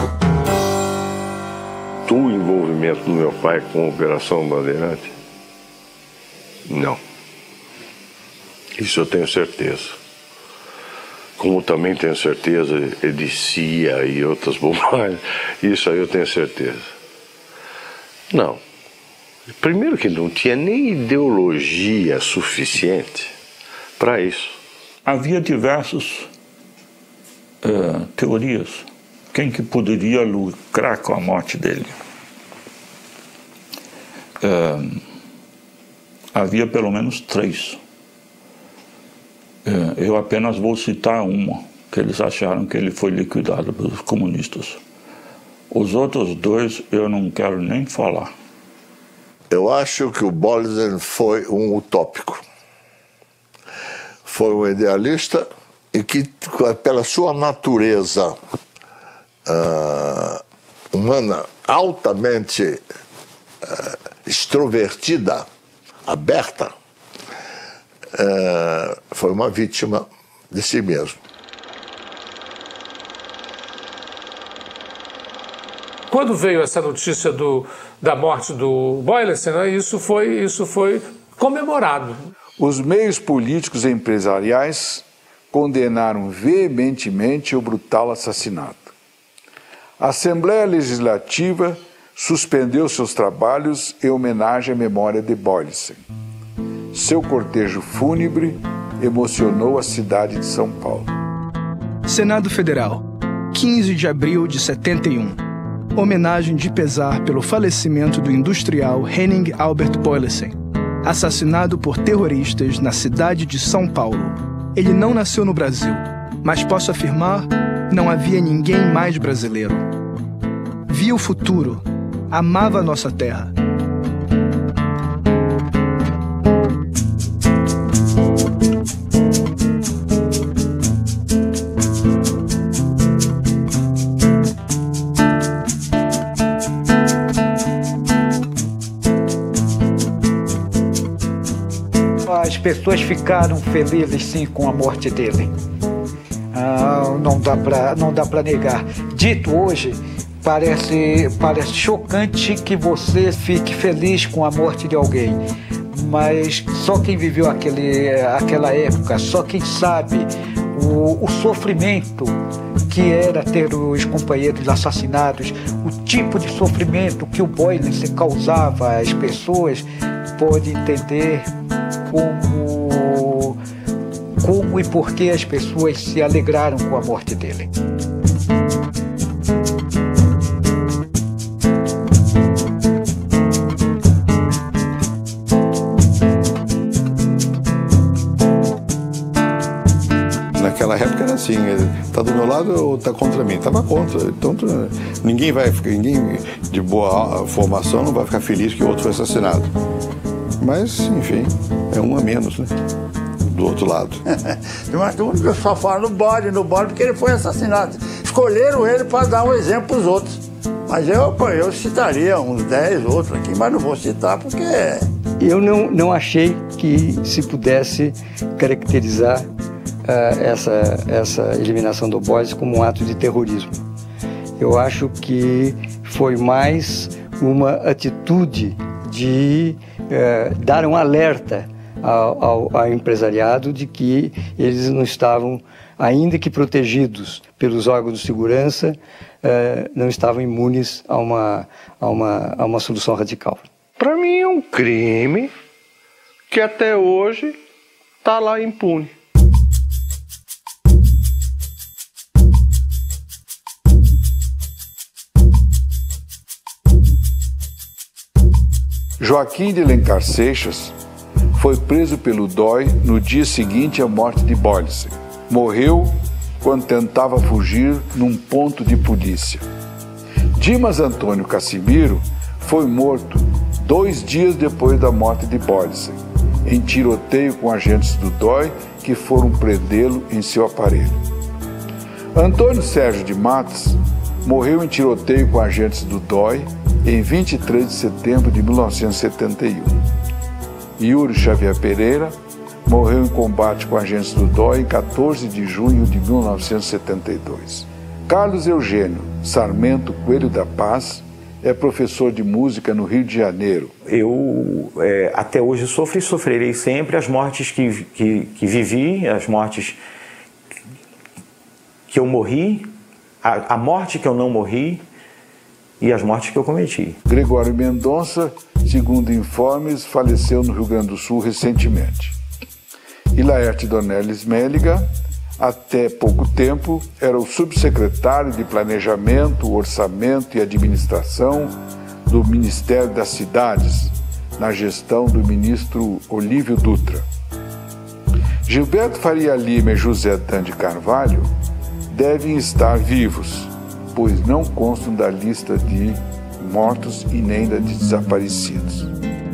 O envolvimento do meu pai com a Operação Bandeirante? Não. Isso eu tenho certeza. Como também tenho certeza de C I A e outras bobagens, isso aí eu tenho certeza. Não. Primeiro que não tinha nem ideologia suficiente para isso. Havia diversas uh, teorias. Quem que poderia lucrar com a morte dele? Uh, havia pelo menos três. Uh, eu apenas vou citar uma, que eles acharam que ele foi liquidado pelos comunistas. Os outros dois eu não quero nem falar. Eu acho que o Boylissen foi um utópico. Foi um idealista e que, pela sua natureza uh, humana altamente uh, extrovertida, aberta, uh, foi uma vítima de si mesmo. Quando veio essa notícia do, da morte do Boylissen, né, isso foi, isso foi comemorado. Os meios políticos e empresariais condenaram veementemente o brutal assassinato. A Assembleia Legislativa suspendeu seus trabalhos em homenagem à memória de Boylissen. Seu cortejo fúnebre emocionou a cidade de São Paulo. Senado Federal, quinze de abril de setenta e um. Homenagem de pesar pelo falecimento do industrial Henning Albert Boylissen, assassinado por terroristas na cidade de São Paulo. Ele não nasceu no Brasil, mas posso afirmar, não havia ninguém mais brasileiro. Via o futuro, amava a nossa terra. As pessoas ficaram felizes sim com a morte dele. Ah, não dá para não dá para negar. Dito hoje, parece parece chocante que você fique feliz com a morte de alguém, mas só quem viveu aquele aquela época, só quem sabe o, o sofrimento que era ter os companheiros assassinados, o tipo de sofrimento que o Boylissen causava às pessoas, pode entender como, como e por que as pessoas se alegraram com a morte dele. naquela época era assim, está do meu lado ou está contra mim? Estava contra. Então ninguém vai, ninguém de boa formação não vai ficar feliz que o outro foi assassinado. Mas, enfim, é um a menos, né? Do outro lado. Mas o pessoal fala no bode, no bode, porque ele foi assassinado. Escolheram ele para dar um exemplo para os outros. Mas eu, eu citaria uns dez outros aqui, mas não vou citar porque... Eu não, não achei que se pudesse caracterizar uh, essa, essa eliminação do Boyce como um ato de terrorismo. Eu acho que foi mais uma atitude de uh, dar um alerta ao, ao, ao empresariado de que eles não estavam, ainda que protegidos pelos órgãos de segurança, uh, não estavam imunes a uma, a uma, a uma solução radical. Para mim é um crime que até hoje está lá impune. Joaquim de Alencar Seixas foi preso pelo D O I no dia seguinte à morte de Boyce. Morreu quando tentava fugir num ponto de polícia. Dimas Antônio Cassimiro foi morto dois dias depois da morte de Boyce, em tiroteio com agentes do D O I que foram prendê-lo em seu aparelho. Antônio Sérgio de Matos morreu em tiroteio com agentes do D O I em vinte e três de setembro de mil novecentos e setenta e um. Yuri Xavier Pereira morreu em combate com agentes do D O I em quatorze de junho de mil novecentos e setenta e dois. Carlos Eugênio Sarmento Coelho da Paz é professor de música no Rio de Janeiro. Eu é, até hoje sofro e sofrerei sempre as mortes que, que, que vivi, as mortes que eu morri, a, a morte que eu não morri e as mortes que eu cometi. Gregório Mendonça, segundo informes, faleceu no Rio Grande do Sul recentemente. E Laerte Dornelles Méliga, até pouco tempo, era o subsecretário de Planejamento, Orçamento e Administração do Ministério das Cidades, na gestão do ministro Olívio Dutra. Gilberto Faria Lima e José Dan de Carvalho devem estar vivos, pois não constam da lista de mortos e nem da de desaparecidos.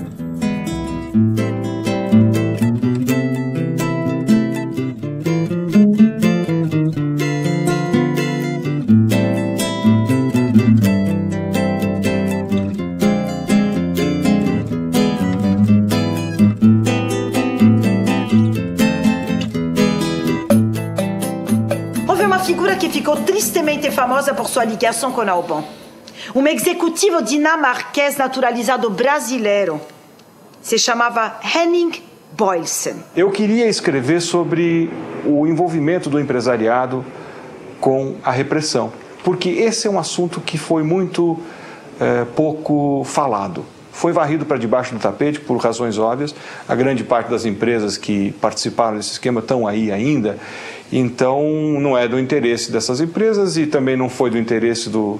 Tristemente famosa por sua ligação com Albon. Um executivo dinamarquês naturalizado brasileiro. Se chamava Henning Boyce. Eu queria escrever sobre o envolvimento do empresariado com a repressão, porque esse é um assunto que foi muito é, pouco falado. Foi varrido para debaixo do tapete por razões óbvias. A grande parte das empresas que participaram desse esquema estão aí ainda. Então, não é do interesse dessas empresas e também não foi do interesse do,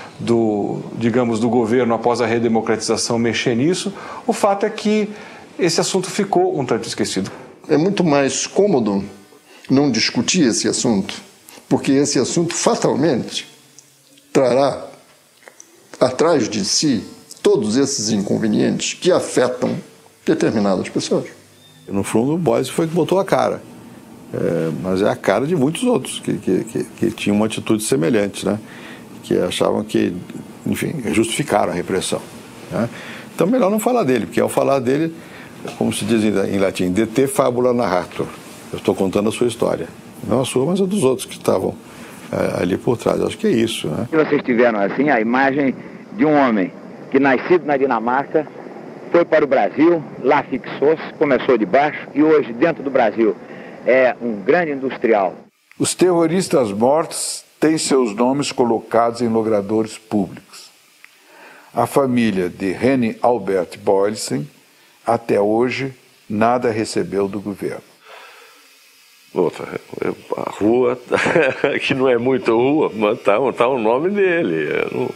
do, digamos, do governo após a redemocratização mexer nisso. O fato é que esse assunto ficou um tanto esquecido. É muito mais cômodo não discutir esse assunto, porque esse assunto fatalmente trará atrás de si todos esses inconvenientes que afetam determinadas pessoas. No fundo, o Boyce foi que botou a cara. É, mas é a cara de muitos outros que, que, que, que tinham uma atitude semelhante, né? Que achavam que, enfim, justificaram a repressão, né? Então, melhor não falar dele, porque ao falar dele, como se diz em latim, de te fabula narrator. Eu estou contando a sua história. Não a sua, mas a dos outros que estavam é, ali por trás. Eu acho que é isso, né? Vocês tiveram, assim, a imagem de um homem que, nascido na Dinamarca, foi para o Brasil, lá fixou-se, começou de baixo e hoje, dentro do Brasil, é um grande industrial. Os terroristas mortos têm seus nomes colocados em logradouros públicos. A família de Henning Albert Boyce, até hoje, nada recebeu do governo. Outra, a rua, que não é muito rua, mas está tá o nome dele. Não...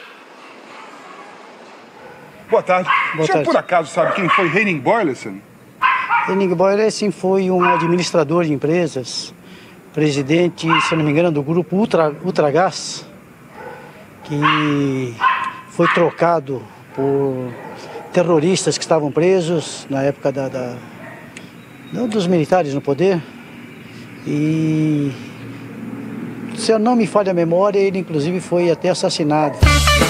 Boa tarde. Boa o senhor, tarde. por acaso, sabe quem foi Henning Boyce? Henning Boyce foi um administrador de empresas presidente, se eu não me engano, do grupo Ultra, Ultragás, que foi trocado por terroristas que estavam presos na época da, da, não dos militares no poder. E, se eu não me falha a memória, ele inclusive foi até assassinado.